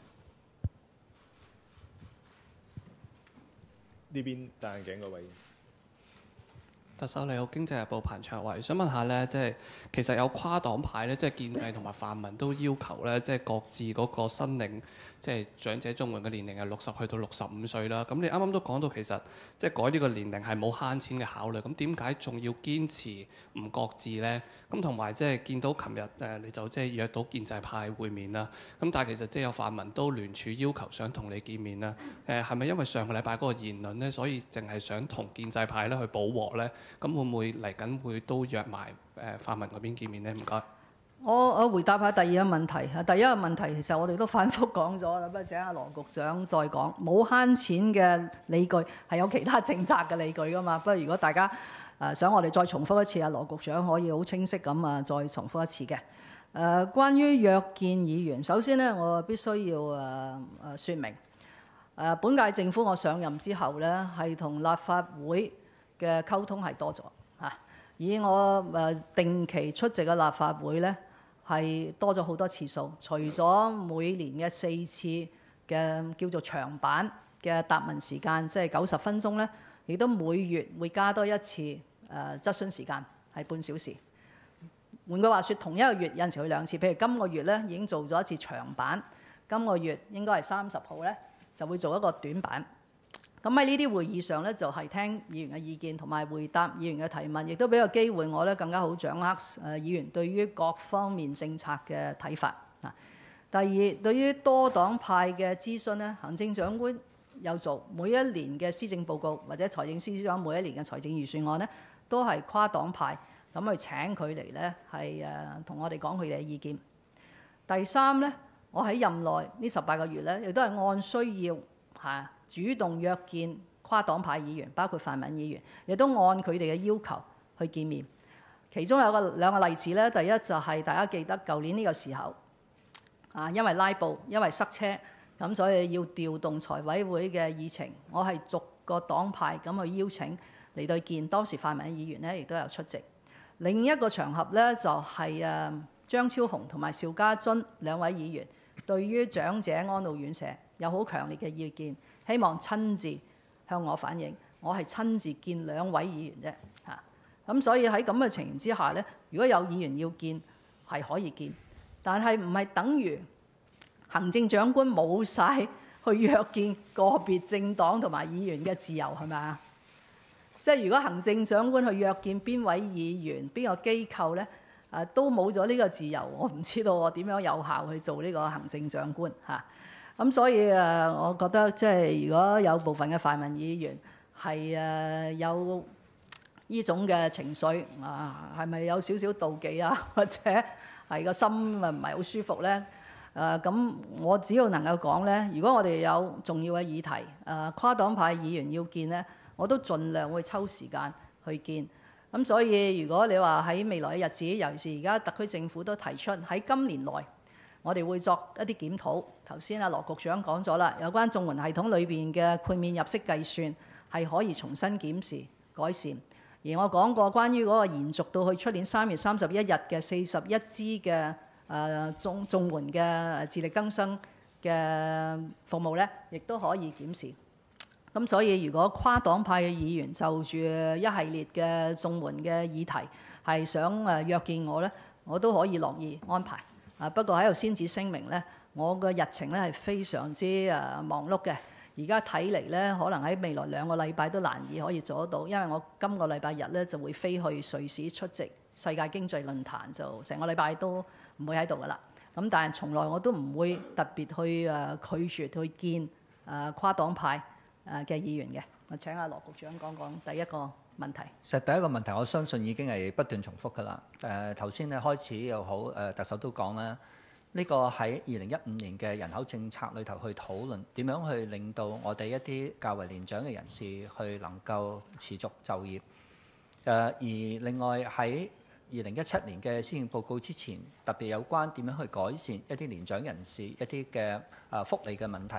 [SPEAKER 1] 呢邊戴眼鏡嗰位。
[SPEAKER 6] 特首你好，經濟日報彭卓慧，想問下咧，即係其實有跨黨派咧，即係建制同埋泛民都要求咧，即係各自嗰個申領即係長者綜援嘅年齡係60去到65歲啦。咁你啱啱都講到其實即係改呢個年齡係冇慳錢嘅考慮，咁點解仲要堅持唔各自咧？咁同埋即係見到琴日你就即係約到建制派會面啦。咁但係其實即係有泛民都聯署要求想同你見面啦。係咪因為上個禮拜嗰個言論咧，所以淨係想同建制派咧去補鑊咧？咁會唔會嚟緊會都約埋泛民嗰邊見面呢？唔該。
[SPEAKER 2] 我回答下第二個問題。第一個問題其實我哋都反覆講咗啦，不過請阿羅局長再講。冇慳錢嘅理據係有其他政策嘅理據㗎嘛。不過如果大家想我哋再重複一次，阿羅局長可以好清晰咁再重複一次嘅。關於約見議員，首先呢，我必須要説明本屆政府我上任之後呢，係同立法會嘅溝通係多咗嚇，以我定期出席嘅立法會咧係多咗好多次數，除咗每年嘅4次嘅叫做長版嘅答問時間，即係90分鐘咧，亦都每月會加多一次質詢時間係半小時。換句話說，同一個月有陣時去2次，譬如今個月咧已經做咗一次長版，今個月應該係30號咧就會做一個短版。咁喺呢啲會議上咧，就係聽議員嘅意見同埋回答議員嘅提問，亦都俾個機會我咧更加好掌握議員對於各方面政策嘅睇法。第二，對於多黨派嘅諮詢咧，行政長官有做每一年嘅施政報告或者財政司司長每一年嘅財政預算案咧，都係跨黨派咁去請佢嚟咧，係同我哋講佢哋嘅意見。第三咧，我喺任內呢18個月咧，亦都係按需要主動約見跨黨派議員，包括泛民議員，亦都按佢哋嘅要求去見面。其中有兩個例子咧，第一就係大家記得舊年呢個時候，因為拉布，因為塞車，咁所以要調動財委會嘅議程，我係逐個黨派咁去邀請嚟到見，當時泛民議員咧亦都有出席。另一個場合咧就係張超雄同埋邵家臻兩位議員對於長者安老院舍有好強烈嘅意見。希望親自向我反映，我係親自見2位議員啫嚇。咁所以喺咁嘅情形之下咧，如果有議員要見係可以見，但係唔係等於行政長官冇晒去約見個別政黨同埋議員嘅自由係咪啊？即係如果行政長官去約見邊位議員、邊個機構咧，都冇咗呢個自由，我唔知道我點樣有效去做呢個行政長官嚇。咁所以我覺得即係如果有部分嘅泛民議員係有呢種嘅情緒係咪有少少妒忌啊，或者係個心唔係好舒服咧？咁我只要能夠講咧，如果我哋有重要嘅議題，跨黨派議員要見咧，我都盡量會抽時間去見。咁所以如果你話喺未來嘅日子，尤其是而家特區政府都提出喺今年內，我哋會作一啲檢討。頭先阿羅局長講咗啦，有關綜援系統裏邊嘅豁免入息計算係可以重新檢視改善。而我講過關於嗰個延續到去出年3月31日嘅41支嘅綜援嘅自力更生嘅服務咧，亦都可以檢視。咁所以如果跨黨派嘅議員就住一系列嘅綜援嘅議題係想約見我咧，我都可以樂意安排。不過喺度先至聲明咧，我嘅日程咧係非常之忙碌嘅。而家睇嚟咧，可能喺未來2個禮拜都難以可以做得到，因為我今個禮拜日咧就會飛去瑞士出席世界經濟論壇，就成個禮拜都唔會喺度噶啦。咁但係從來我都唔會特別去拒絕去見跨黨派嘅議員嘅。我請阿羅局長講講第一個問題。
[SPEAKER 3] 其實第一個問題，我相信已經係不斷重複㗎啦。頭先咧開始又好，特首都講啦，呢個喺2015年嘅人口政策裏頭去討論點樣去令到我哋一啲較為年長嘅人士去能夠持續就業。而另外喺2017年嘅施政報告之前，特別有關點樣去改善一啲年長人士一啲嘅福利嘅問題，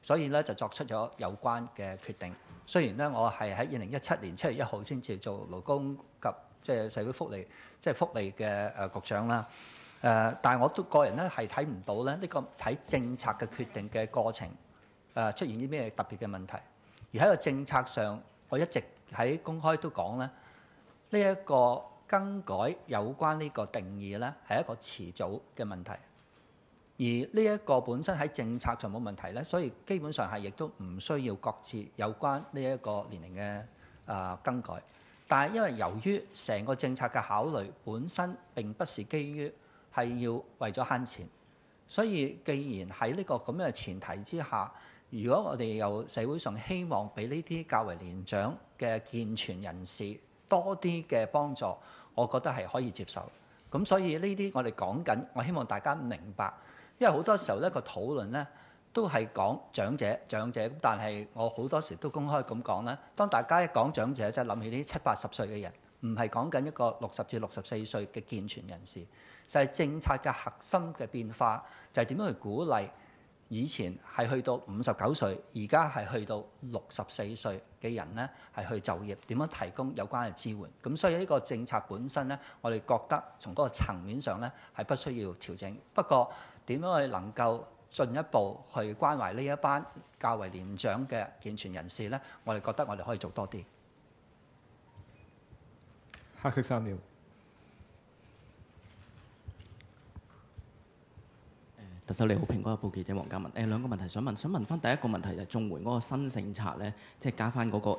[SPEAKER 3] 所以咧就作出咗有關嘅決定。雖然咧我係喺2017年7月1號先至做勞工及即係社會福利福利嘅局長啦。但係我都個人咧係睇唔到咧呢個喺政策嘅決定嘅過程出現啲咩特別嘅問題。而喺個政策上，我一直喺公開都講咧，呢一個更改有關呢個定義咧係一個遲早嘅問題。而呢一個本身喺政策上冇問題咧，所以基本上係亦都唔需要擱置有關呢一個年齡嘅更改。但係因為由於成個政策嘅考慮本身並不是基於係要為咗慳錢，所以既然喺呢個咁樣嘅前提之下，如果我哋有社會上希望俾呢啲較為年長嘅健全人士多啲嘅幫助，我覺得係可以接受。咁所以呢啲我哋講緊，我希望大家明白。因為好多時候呢個討論呢都係講長者，但係我好多時都公開咁講咧。當大家一講長者，就諗起啲70-80歲嘅人，唔係講緊一個60至64歲嘅健全人士。就係政策嘅核心嘅變化，就係點樣去鼓勵以前係去到59歲，而家係去到64歲嘅人呢係去就業，點樣提供有關嘅支援。咁所以呢個政策本身呢，我哋覺得從嗰個層面上呢係不需要調整。不過點樣去能夠進一步去關懷呢一班較為年長嘅健全人士呢？我哋覺得我哋可以做多啲。
[SPEAKER 1] 黑色3秒。
[SPEAKER 7] 特首你好，蘋果日報記者黃嘉文。兩個問題想問翻第一個問題就係綜援嗰個新政策咧，即係加翻嗰個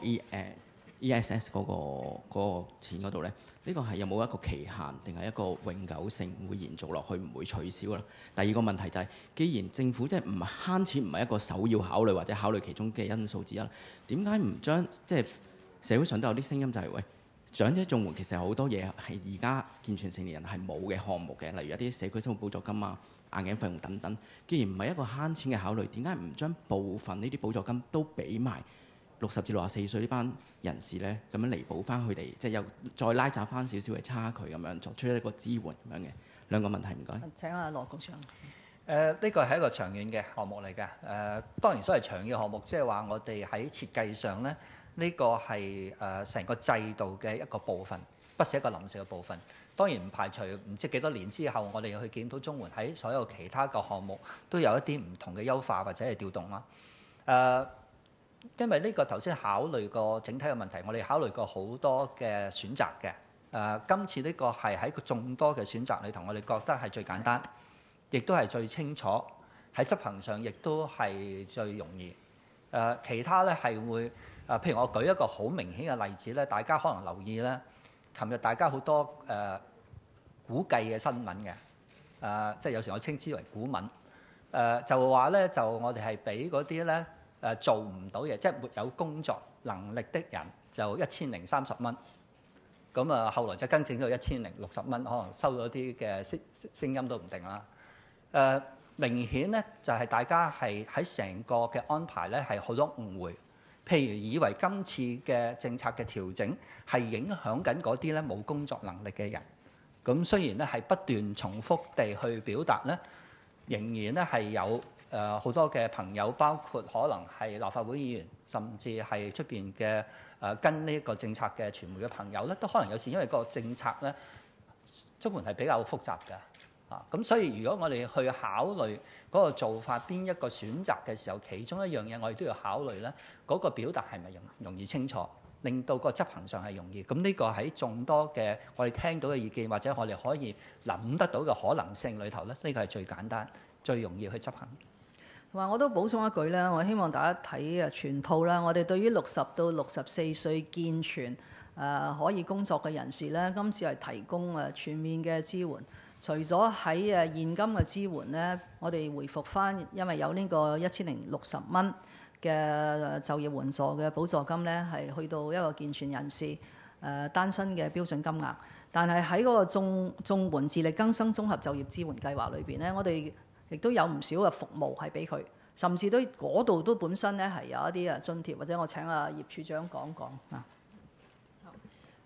[SPEAKER 7] ESS 嗰個錢嗰度咧，呢個係有冇一個期限，定係一個永久性會延續落去，唔會取消啦？第二個問題就係，既然政府即係唔係慳錢唔係一個首要考慮或者考慮其中嘅因素之一，點解唔將即係社會上都有啲聲音就係喂，長者綜援其實好多嘢係而家健全成年人係冇嘅項目嘅，例如一啲社區生活補助金啊、眼鏡費用等等。既然唔係一個慳錢嘅考慮，點解唔將部分呢啲補助金都俾埋60至64歲呢班人士咧，咁樣彌補翻佢哋，即係又再拉窄翻少少嘅差距，咁樣作出一個支援咁樣嘅？兩個問題唔該。請
[SPEAKER 2] 阿羅局長。
[SPEAKER 3] 呢個係一個長遠嘅項目嚟嘅。當然所謂長遠項目，即係話我哋喺設計上咧，呢個係成個制度嘅一個部分，不是一個臨時嘅部分。當然唔排除唔知幾多年之後，我哋去檢討綜援喺所有其他嘅項目都有一啲唔同嘅優化或者係調動啦。因為呢個頭先考慮過整體嘅問題，我哋考慮過好多嘅選擇嘅。今次呢個係喺眾多嘅選擇裏頭，我哋覺得係最簡單，亦都係最清楚，喺執行上亦都係最容易。其他咧係會譬如我舉一個好明顯嘅例子咧，大家可能留意咧，琴日大家好多估計嘅新聞嘅，即係有時我稱之為股民，就話咧就我哋係俾嗰啲咧做唔到嘢，即係沒有工作能力的人就1030蚊。咁後來就更正咗1060蚊，可能收咗啲嘅聲音都唔定啦。明顯咧就係大家係喺成個嘅安排咧係好多誤會，譬如以為今次嘅政策嘅調整係影響緊嗰啲咧冇工作能力嘅人。咁雖然咧係不斷重複地去表達咧，仍然咧係有好多嘅朋友，包括可能係立法會議員，甚至係出邊嘅跟呢個政策嘅傳媒嘅朋友咧，都可能有時因為個政策咧，綜援係比較複雜嘅。咁所以如果我哋去考慮嗰個做法邊一個選擇嘅時候，其中一樣嘢我哋都要考慮咧，嗰個表達係咪容易清楚，令到個執行上係容易。咁呢個喺眾多嘅我哋聽到嘅意見，或者我哋可以諗得到嘅可能性裏頭咧，呢個係最簡單、最容易去執行。
[SPEAKER 2] 同埋我都補充一句咧，我希望大家睇全套啦。我哋對於60到64歲健全可以工作嘅人士咧，今次係提供全面嘅支援。除咗喺現金嘅支援咧，我哋回復翻，因為有呢個1060蚊嘅就業援助嘅補助金咧，係去到一個健全人士單身嘅標準金額。但係喺嗰個綜援自力更生綜合就業支援計劃裏邊咧，我哋亦都有唔少嘅服務係俾佢，甚至都嗰度都本身咧係有一啲津貼，或者我請葉處長講講啊。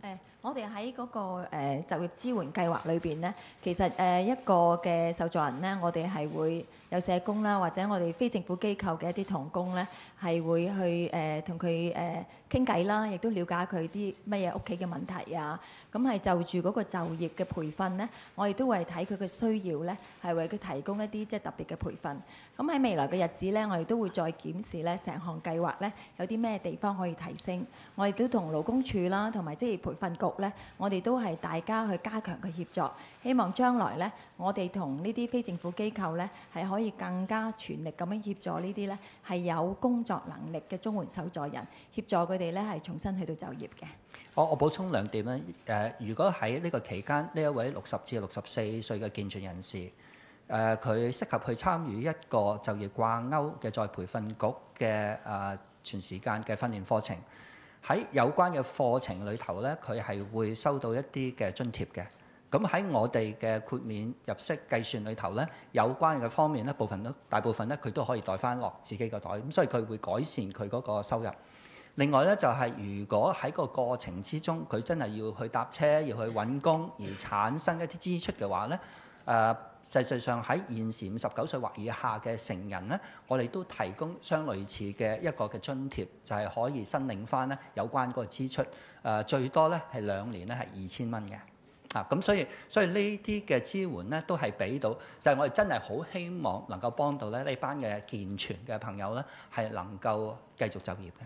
[SPEAKER 8] 我哋喺嗰個就業支援計劃裏邊呢，其實一個嘅受助人呢，我哋係會有社工啦，或者我哋非政府機構嘅一啲同工呢，係會去同佢傾偈啦，亦都了解佢啲乜嘢屋企嘅問題啊。咁係就住嗰個就業嘅培訓呢，我哋都會睇佢嘅需要呢，係為佢提供一啲即係特別嘅培訓。咁喺未來嘅日子呢，我哋都會再檢視呢成項計劃呢，有啲咩地方可以提升。我哋都同勞工處啦，同埋職業培訓局呢，我哋都係大家去加強嘅協作，希望將來呢，我哋同呢啲非政府機構呢，係可以更加全力咁樣協助呢啲呢係有工作能力嘅綜援受助人，協助佢哋呢係重新去到就業嘅。
[SPEAKER 3] 我補充2點咧。如果喺呢個期間，呢一位60至64歲嘅健全人士，佢適合去參與一個就業掛鈎嘅再培訓局嘅全時間嘅訓練課程。喺有關嘅課程裏頭咧，佢係會收到一啲嘅津貼嘅。咁喺我哋嘅豁免入息計算裏頭咧，有關嘅方面咧，大部分咧佢都可以袋翻落自己個袋，咁所以佢會改善佢嗰個收入。另外咧就係如果喺個過程之中，佢真係要去搭車、要去揾工而產生一啲支出嘅話咧，實際上喺現時59歲或以下嘅成人咧，我哋都提供相類似嘅一個嘅津貼，就係可以申領翻咧有關嗰個支出。最多咧係2年咧係2000蚊嘅。咁所以呢啲嘅支援咧都係俾到，就係我哋真係好希望能夠幫到咧呢班嘅健全嘅朋友咧係能夠繼續就業嘅。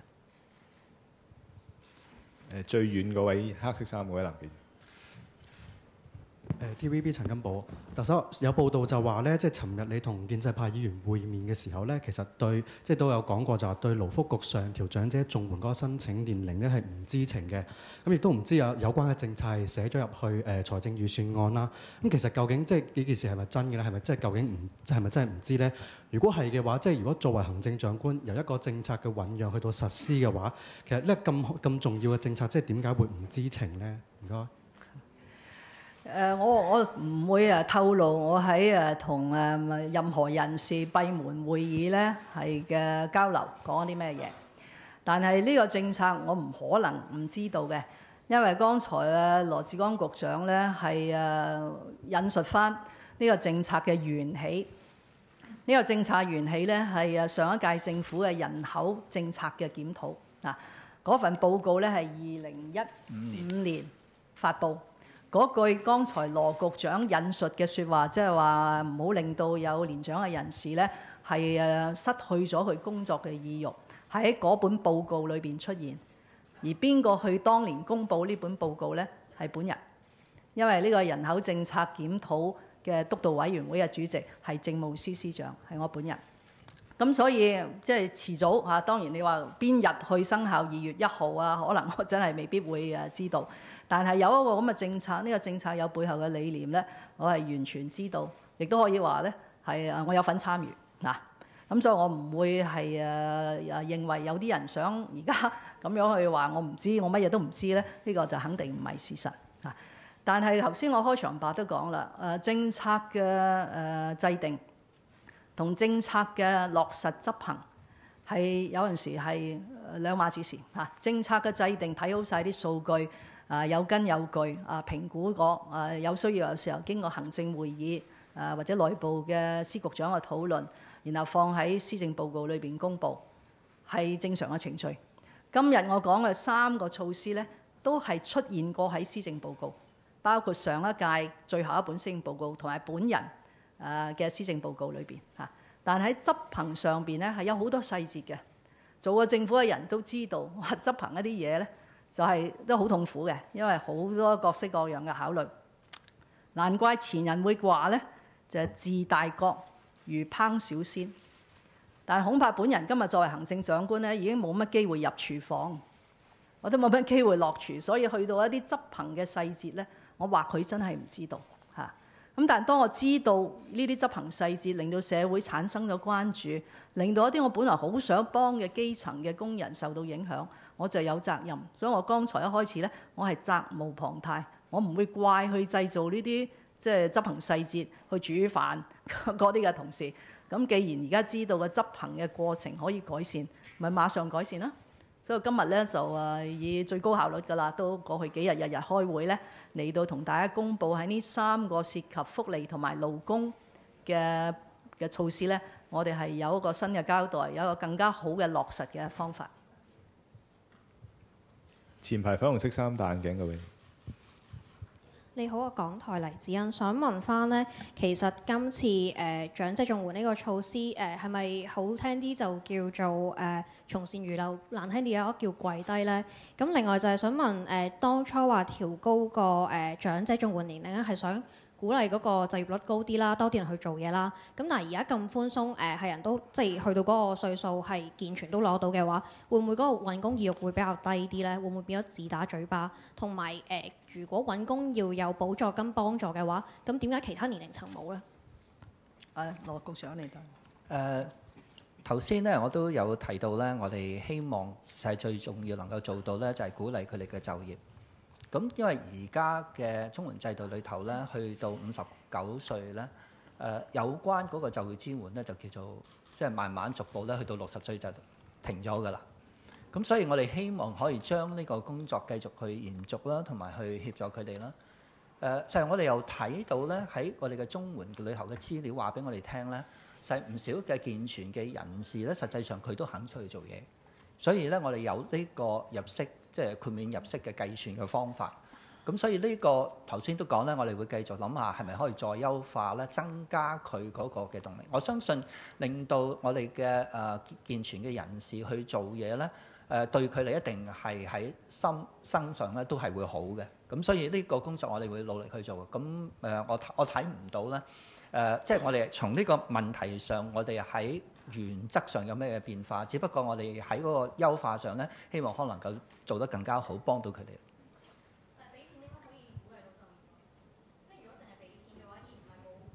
[SPEAKER 1] 最遠嗰位黑色衫嗰位男記者。
[SPEAKER 9] TVB 陳金寶，特首有報道就話咧，即係尋日你同建制派議員會面嘅時候咧，其實對即係都有講過，就話對勞福局上調長者綜援嗰個申請年齡咧係唔知情嘅，咁亦都唔知有關嘅政策係寫咗入去財政預算案啦。咁其實究竟即係呢件事係咪真嘅咧？係咪即係究竟係咪真係唔知咧？如果係嘅話，即係如果作為行政長官由一個政策嘅醖釀去到實施嘅話，其實咧咁重要嘅政策，即係點解會唔知情咧？唔該。
[SPEAKER 2] 我唔會透露我喺同任何人士閉門會議咧係嘅交流講啲咩嘢，但係呢個政策我唔可能唔知道嘅，因為剛才羅致光局長咧係引述翻呢個政策嘅緣起。呢個政策緣起咧係上一屆政府嘅人口政策嘅檢討嗱，嗰份報告咧係2015年發布。嗰句剛才羅局長引述嘅説話，即係話唔好令到有年長嘅人士咧係失去咗佢工作嘅意欲，喺嗰本報告裏邊出現。而邊個去當年公佈呢本報告咧？係本人，因為呢個人口政策檢討嘅督導委員會嘅主席係政務司司長，係我本人。咁所以即係遲早嚇，當然你話邊日去生效2月1號啊？可能我真係未必會知道。但係有一個咁嘅政策，呢個政策有背後嘅理念咧，我係完全知道，亦都可以話咧係我有份參與嗱。咁所以我唔會係認為有啲人想而家咁樣去話我唔知，我乜嘢都唔知咧，呢個就肯定唔係事實啊。但係頭先我開場白都講啦，政策嘅制定同政策嘅落實執行係有陣時係兩碼子事嚇。政策嘅制定睇好晒啲數據。有根有據，評估過，有需要有時候經過行政會議，或者內部嘅司局長嘅討論，然後放喺施政報告裏邊公佈，係正常嘅程序。今日我講嘅3個措施咧，都係出現過喺施政報告，包括上一屆最後一本施政報告同埋本人嘅施政報告裏邊嚇。但喺執行上邊咧係有好多細節嘅，做過政府嘅人都知道，執行一啲嘢咧。就係都好痛苦嘅，因為好多各式各樣嘅考慮。難怪前人會話咧，就係治大國如烹小鮮。但恐怕本人今日作為行政長官咧，已經冇乜機會入廚房，我都冇乜機會落廚，所以去到一啲執行嘅細節咧，我話佢真係唔知道嚇。咁但係當我知道呢啲執行細節，令到社會產生咗關注，令到一啲我本來好想幫嘅基層嘅工人受到影響，我就有責任。所以我剛才一開始咧，我係責無旁貸，我唔會怪去製造呢啲即係執行細節去煮飯嗰啲嘅同事。咁既然而家知道個執行嘅過程可以改善，咪馬上改善啦。 所以今日咧就以最高效率㗎啦，都過去幾日日日開會咧，嚟到同大家公佈喺呢3個涉及福利同埋勞工嘅措施咧，我哋係有一個新嘅交代，有一個更加好嘅落實嘅方法。
[SPEAKER 1] 前排粉紅色衫戴眼鏡嘅位。
[SPEAKER 10] 你好啊，港台黎子欣，想問翻呢，其實今次長者綜援呢個措施係咪好聽啲就叫做從善如流，難聽啲有一個叫跪低呢？咁另外就係想問當初話調高個長者綜援年齡咧，係想鼓勵嗰個就業率高啲啦，多啲人去做嘢啦。咁但係而家咁寬鬆，係人都即係去到嗰個歲數係健全都攞到嘅話，會唔會嗰個揾工意欲會比較低啲咧？會唔會變咗自打嘴巴？同埋如果揾工要有補助金幫助嘅話，咁點解其他年齡層冇咧？
[SPEAKER 2] 羅局長你得。
[SPEAKER 3] 頭先咧我都有提到咧，我哋希望就係最重要能夠做到咧，就係鼓勵佢哋嘅就業。咁因為而家嘅綜援制度裏頭咧，去到59歲咧，有關嗰個就業支援咧，就叫做即係慢慢逐步咧，去到60歲就停咗㗎啦。咁所以我哋希望可以將呢個工作繼續去延續啦，同埋去協助佢哋啦。就係我哋又睇到咧，喺我哋嘅綜援裏頭嘅資料話俾我哋聽咧，就係唔少嘅健全嘅人士咧，實際上佢都肯出去做嘢。所以咧，我哋有呢個入息，即係豁免入息嘅計算嘅方法。咁所以呢個頭先都講咧，我哋會繼續諗下係咪可以再優化咧，增加佢嗰個嘅動力。我相信令到我哋嘅健全嘅人士去做嘢咧，對佢哋一定係喺身上咧都係會好嘅。咁所以呢個工作我哋會努力去做。咁我睇唔到咧，即係我哋從呢個問題上，我哋喺原則上有咩嘅變化？只不過我哋喺嗰個優化上咧，希望可能夠做得更加好，幫到佢哋。
[SPEAKER 10] 但係俾錢點解可以鼓勵到就業？即係如果淨係俾錢嘅話，而唔係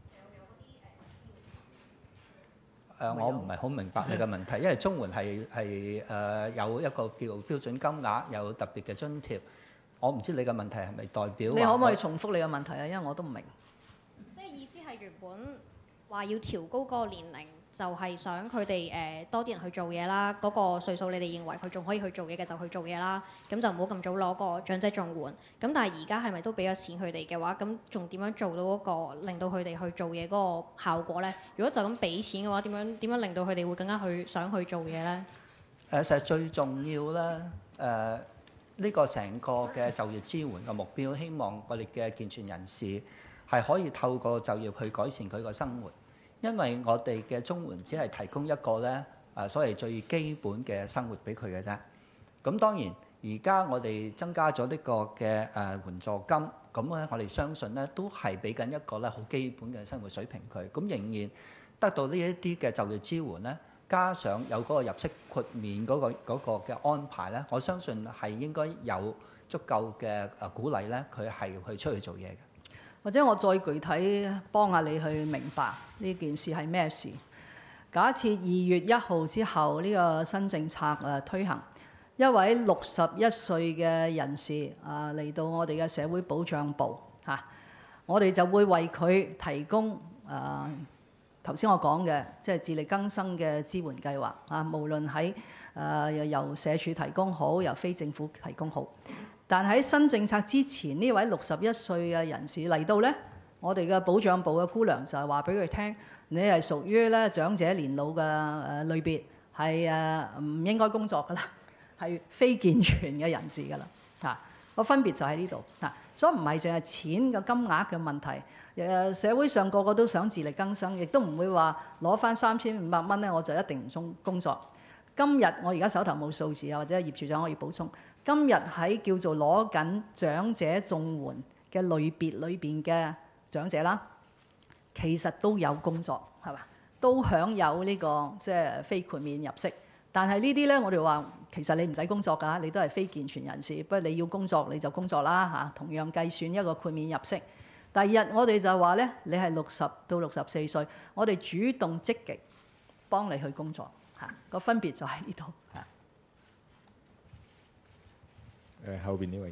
[SPEAKER 10] 冇有嗰啲
[SPEAKER 3] 我唔係好明白你嘅問題，因為綜援係有一個叫標準金額，有特別嘅津貼。我唔知你嘅問題係咪代表？
[SPEAKER 2] 你可唔可以重複你嘅問題啊？因為我都唔明。
[SPEAKER 10] 即係意思係原本話要調高嗰個年齡，就係想佢哋多啲人去做嘢啦。嗰個歲數你哋認為佢仲可以去做嘢嘅就去做嘢啦。咁就唔好咁早攞個長者綜援。咁但係而家係咪都俾咗錢佢哋嘅話，咁仲點樣做到嗰個令到佢哋去做嘢嗰個效果咧？如果就咁俾錢嘅話，點樣令到佢哋會更加想去做嘢咧？
[SPEAKER 3] 實際最重要咧，呢個成個嘅就業支援嘅目標，希望我哋嘅健全人士係可以透過就業去改善佢個生活，因為我哋嘅綜援只係提供一個咧所謂最基本嘅生活俾佢嘅啫。咁當然而家我哋增加咗呢個嘅援助金，咁咧我哋相信咧都係俾緊一個咧好基本嘅生活水平佢，咁仍然得到呢一啲嘅就業支援咧。加上有嗰個入息豁免嗰個嘅安排咧，我相信係應該有足夠嘅鼓勵咧，佢係去出去做嘢嘅。
[SPEAKER 2] 或者我再具體幫下你去明白呢件事係咩事？假設2月1號之後呢個新政策推行，一位61歲嘅人士嚟到我哋嘅社會保障部我哋就會為佢提供頭先我講嘅，即係自力更生嘅支援計劃無論喺由社署提供好，由非政府提供好。但喺新政策之前，呢位61歲嘅人士嚟到呢，我哋嘅保障部嘅姑娘就係話俾佢聽，你係屬於咧長者年老嘅類別，係唔應該工作噶啦，係非健全嘅人士噶啦個分別就喺呢度所以唔係淨係錢嘅金額嘅問題。社會上個個都想自力更生，亦都唔會話攞翻3500蚊咧，我就一定唔工作。今日我而家手頭冇數字或者葉處長可以補充。今日喺叫做攞緊長者綜援嘅類別裏邊嘅長者啦，其實都有工作係嘛，都享有呢個即係非豁免入息。但係呢啲咧，我哋話其實你唔使工作㗎，你都係非健全人士，不過你要工作你就工作啦同樣計算一個豁免入息。第二日我哋就話咧，你係60到64歲，我哋主動積極幫你去工作個分別就喺呢度
[SPEAKER 1] 後邊呢位。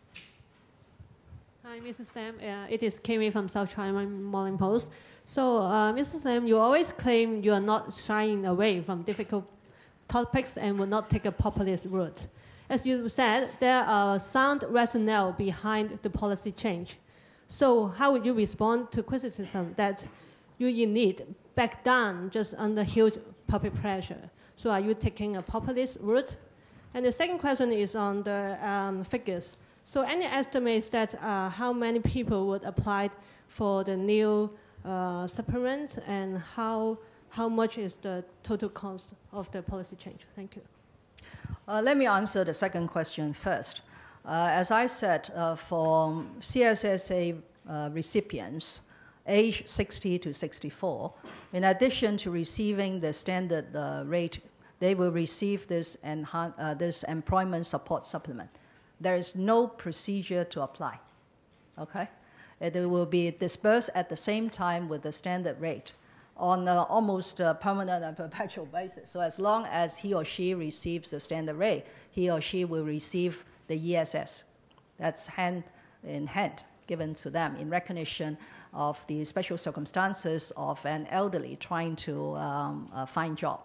[SPEAKER 11] Hi, Mrs. Lam. It is Kimi from South China Morning Post. So, Mrs. Lam, you always claim you are not shying away from difficult topics and will not take a populist route. As you said, there are sound rationale behind the policy change. So how would you respond to criticism that you indeed back down just under huge public pressure? So are you taking a populist route? And the second question is on the figures. So any estimates that how many people would apply for the new supplement, and how much is the total cost of the policy change? Thank you.
[SPEAKER 2] Let me answer the second question first. As I said, for CSSA recipients aged 60 to 64, in addition to receiving the standard rate, they will receive this employment support supplement. There is no procedure to apply, okay? It will be disbursed at the same time with the standard rate on almost permanent and perpetual basis. So as long as he or she receives the standard rate, he or she will receive the ESS. That's hand in hand given to them in recognition of the special circumstances of an elderly trying to find job.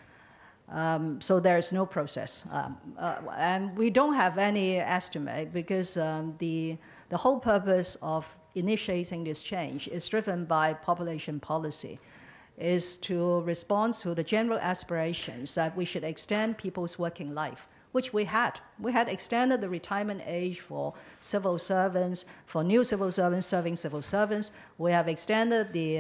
[SPEAKER 2] So there is no process. And we don't have any estimate because the whole purpose of initiating this change is driven by population policy, is to respond to the general aspirations that we should extend people's working life, which we had. We had extended the retirement age for civil servants, for new civil servants serving civil servants. We have extended the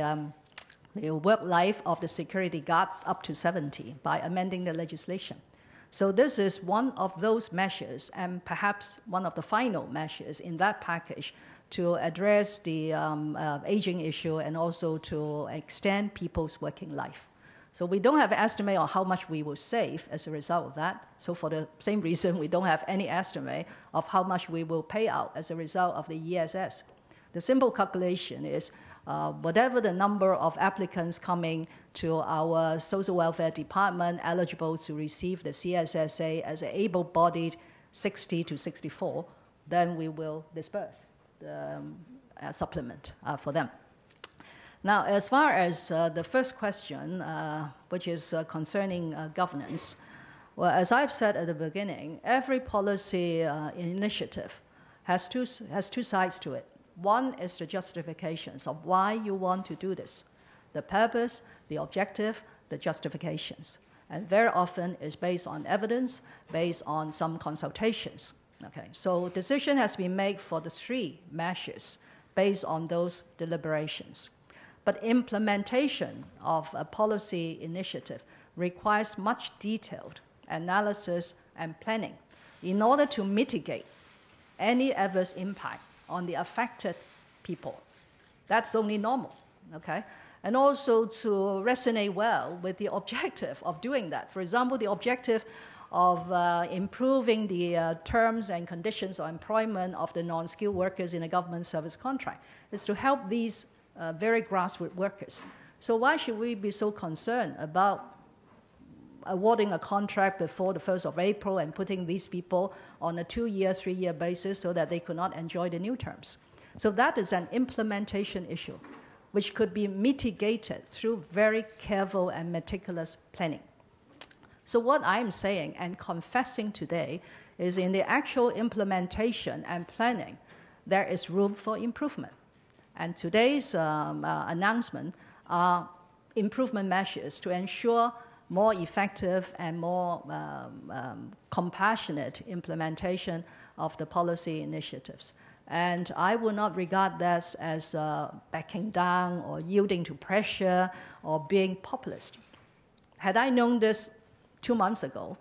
[SPEAKER 2] work life of the security guards up to 70 by amending the legislation. So this is one of those measures, and perhaps one of the final measures in that package to address the aging issue and also to extend people's working life. So we don't have an estimate on how much we will save as a result of that. So for the same reason, we don't have any estimate of how much we will pay out as a result of the ESS. The simple calculation is whatever the number of applicants coming to our social welfare department eligible to receive the CSSA as an able-bodied 60 to 64, then we will disperse the supplement for them. Now, as far as the first question, which is concerning governance, well, as I've said at the beginning, every policy initiative has two sides to it. One is the justifications of why you want to do this, the purpose, the objective, the justifications. And very often it's based on evidence, based on some consultations. Okay, so decision has been made for the three measures based on those deliberations. But implementation of a policy initiative requires much detailed analysis and planning in order to mitigate any adverse impact on the affected people. That's only normal, okay? And also to resonate well with the objective of doing that. For example, the objective of improving the terms and conditions of employment of the non-skilled workers in a government service contract is to help these very grassroots workers. So why should we be so concerned about awarding a contract before the 1st of April and putting these people on a 2-year, 3-year basis so that they could not enjoy the new terms? So that is an implementation issue, which could be mitigated through very careful and meticulous planning. So what I'm saying and confessing today is in the actual implementation and planning, there is room for improvement. And today's announcement are improvement measures to ensure more effective and more compassionate implementation of the policy initiatives. And I would not regard that as backing down or yielding to pressure or being populist. Had I known this 2 months ago,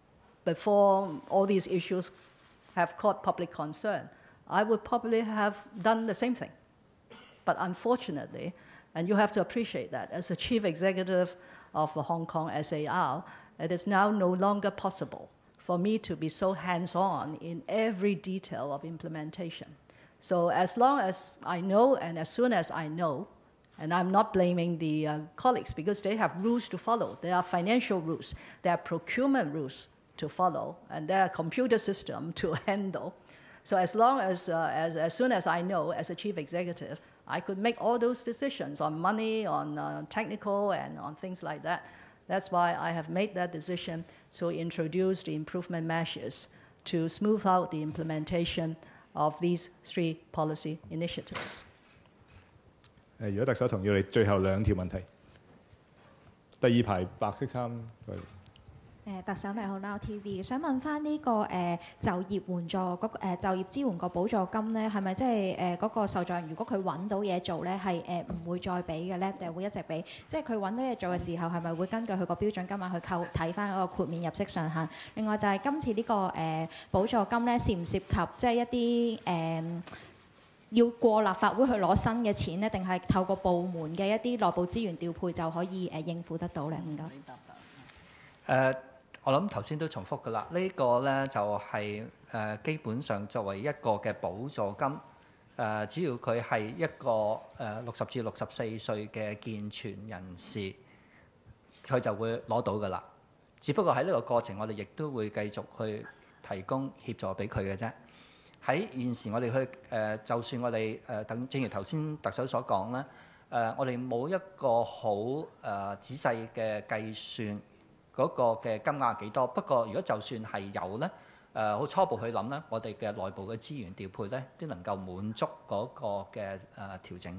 [SPEAKER 2] before all these issues have caught public concern, I would probably have done the same thing. But unfortunately, and you have to appreciate that, as the chief executive of the Hong Kong SAR, it is now no longer possible for me to be so hands-on in every detail of implementation. So as long as I know and as soon as I know, and I'm not blaming the colleagues because they have rules to follow. There are financial rules, there are procurement rules to follow, and there are computer system to handle. So as long as soon as I know as a chief executive, I could make all those decisions on money, on technical, and on things like that. That's why I have made that decision to introduce the improvement measures to smooth out the implementation of these 3 policy initiatives.
[SPEAKER 1] 如果特首同意，你最後2條問題。第二排白色衫，
[SPEAKER 12] 特首你好，Now TV 想問翻呢個就業援助嗰就業支援個補助金咧，係咪即係嗰個受助人如果佢揾到嘢做咧，係唔會再俾嘅咧，定係會一直俾？即係佢揾到嘢做嘅時候，係咪會根據佢個標準金額去睇翻嗰個豁免入息上限？另外就係今次呢個補助金咧，涉唔涉及即係一啲要過立法會去攞新嘅錢咧，定係透過部門嘅一啲內部資源調配就可以應付得到咧？唔該。
[SPEAKER 3] 我諗頭先都重複㗎啦，呢個咧就係基本上作為一個嘅補助金，只要佢係一個60至64歲嘅健全人士，佢就會攞到㗎啦。只不過喺呢個過程，我哋亦都會繼續去提供協助俾佢嘅啫。喺現時我哋去就算我哋正如頭先特首所講咧，我哋冇一個好仔細嘅計算。嗰個嘅金額幾多？不過如果就算係有咧，好初步去諗咧，我哋嘅內部嘅資源調配咧，都能夠滿足嗰個嘅調整嘅。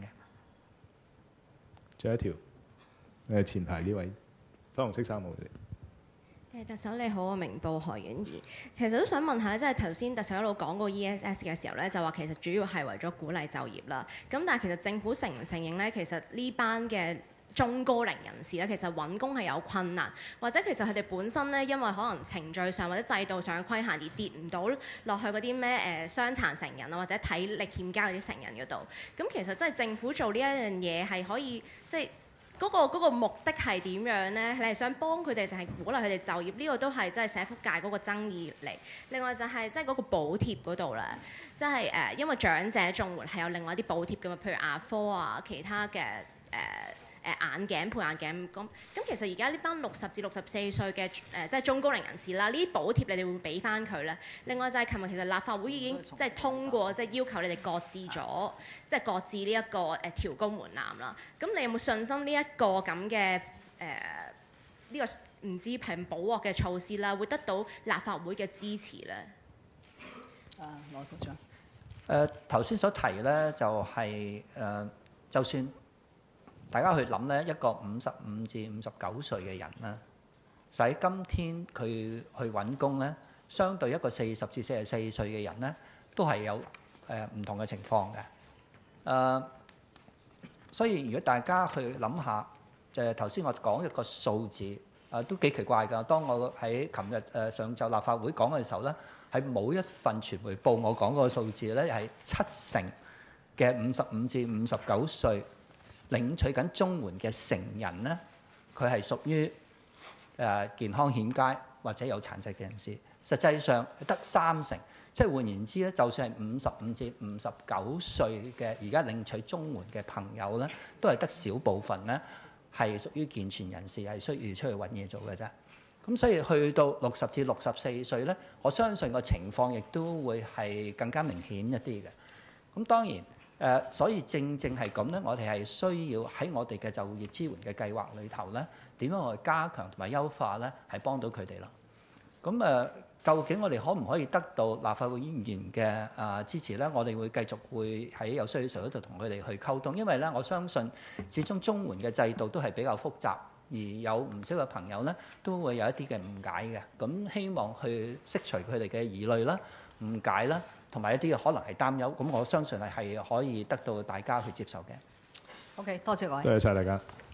[SPEAKER 1] 最後一條，前排呢位粉紅色衫帽嘅。
[SPEAKER 13] 特首你好，我明報何婉儀。其實都想問下，即係頭先特首一路講過 ESS 嘅時候咧，就話其實主要係為咗鼓勵就業啦。咁但係其實政府承唔承認咧？其實呢班嘅中高齡人士咧，其實揾工係有困難，或者其實佢哋本身咧，因為可能程序上或者制度上嘅規限而跌唔到落去嗰啲咩傷殘成人啊，或者體力欠佳嗰啲成人嗰度。咁其實即係政府做呢一樣嘢係可以即係嗰個目的係點樣咧？你係想幫佢哋，就係鼓勵佢哋就業？呢個都係即係社福界嗰個爭議嚟。另外就係即係嗰個補貼嗰度啦，即係因為長者綜援係有另外一啲補貼㗎嘛，譬如牙科啊，其他嘅眼鏡配眼鏡咁其實而家呢班60至64歲嘅即係中高齡人士啦，呢啲補貼你哋會俾翻佢咧？另外就係琴日其實立法會已經即係通過，即係要求你哋擱置咗，即係擱置呢一個調高門檻啦。咁你有冇信心呢一個咁嘅呢個唔知係補鑊嘅措施啦，會得到立法會嘅支持咧？
[SPEAKER 2] 羅局長。
[SPEAKER 3] 頭先所提咧就係就算。大家去諗咧，一個55至59歲嘅人咧，就喺今天佢去揾工咧，相對一個40至44歲嘅人咧，都係有唔同嘅情況嘅。所以如果大家去諗下，頭先我講一個數字，都幾奇怪㗎。當我喺琴日上晝立法會講嘅時候咧，係冇一份傳媒報我講嗰個數字咧，係70%嘅55至59歲。領取緊綜援嘅成人咧，佢係屬於健康欠佳或者有殘疾嘅人士。實際上得30%，即係換言之咧，就算係55至59歲嘅而家領取綜援嘅朋友咧，都係得少部分咧係屬於健全人士，係需要出去揾嘢做嘅啫。咁所以去到60至64歲咧，我相信個情況亦都會係更加明顯一啲嘅。咁當然。所以正係咁咧，我哋係需要喺我哋嘅就業支援嘅計劃裏頭咧，點樣去加強同埋優化咧，係幫到佢哋啦。咁究竟我哋可唔可以得到立法會議員嘅支持咧？我哋會繼續會喺有需要嘅時候度同佢哋去溝通，因為咧我相信始終綜援嘅制度都係比較複雜，而有唔少嘅朋友咧都會有一啲嘅誤解嘅。咁希望去釋除佢哋嘅疑慮啦、誤解啦。同埋一啲可能係擔憂，咁我相信係可以得到大家去接受嘅。
[SPEAKER 2] OK， 多謝各位。
[SPEAKER 1] 多謝晒大家。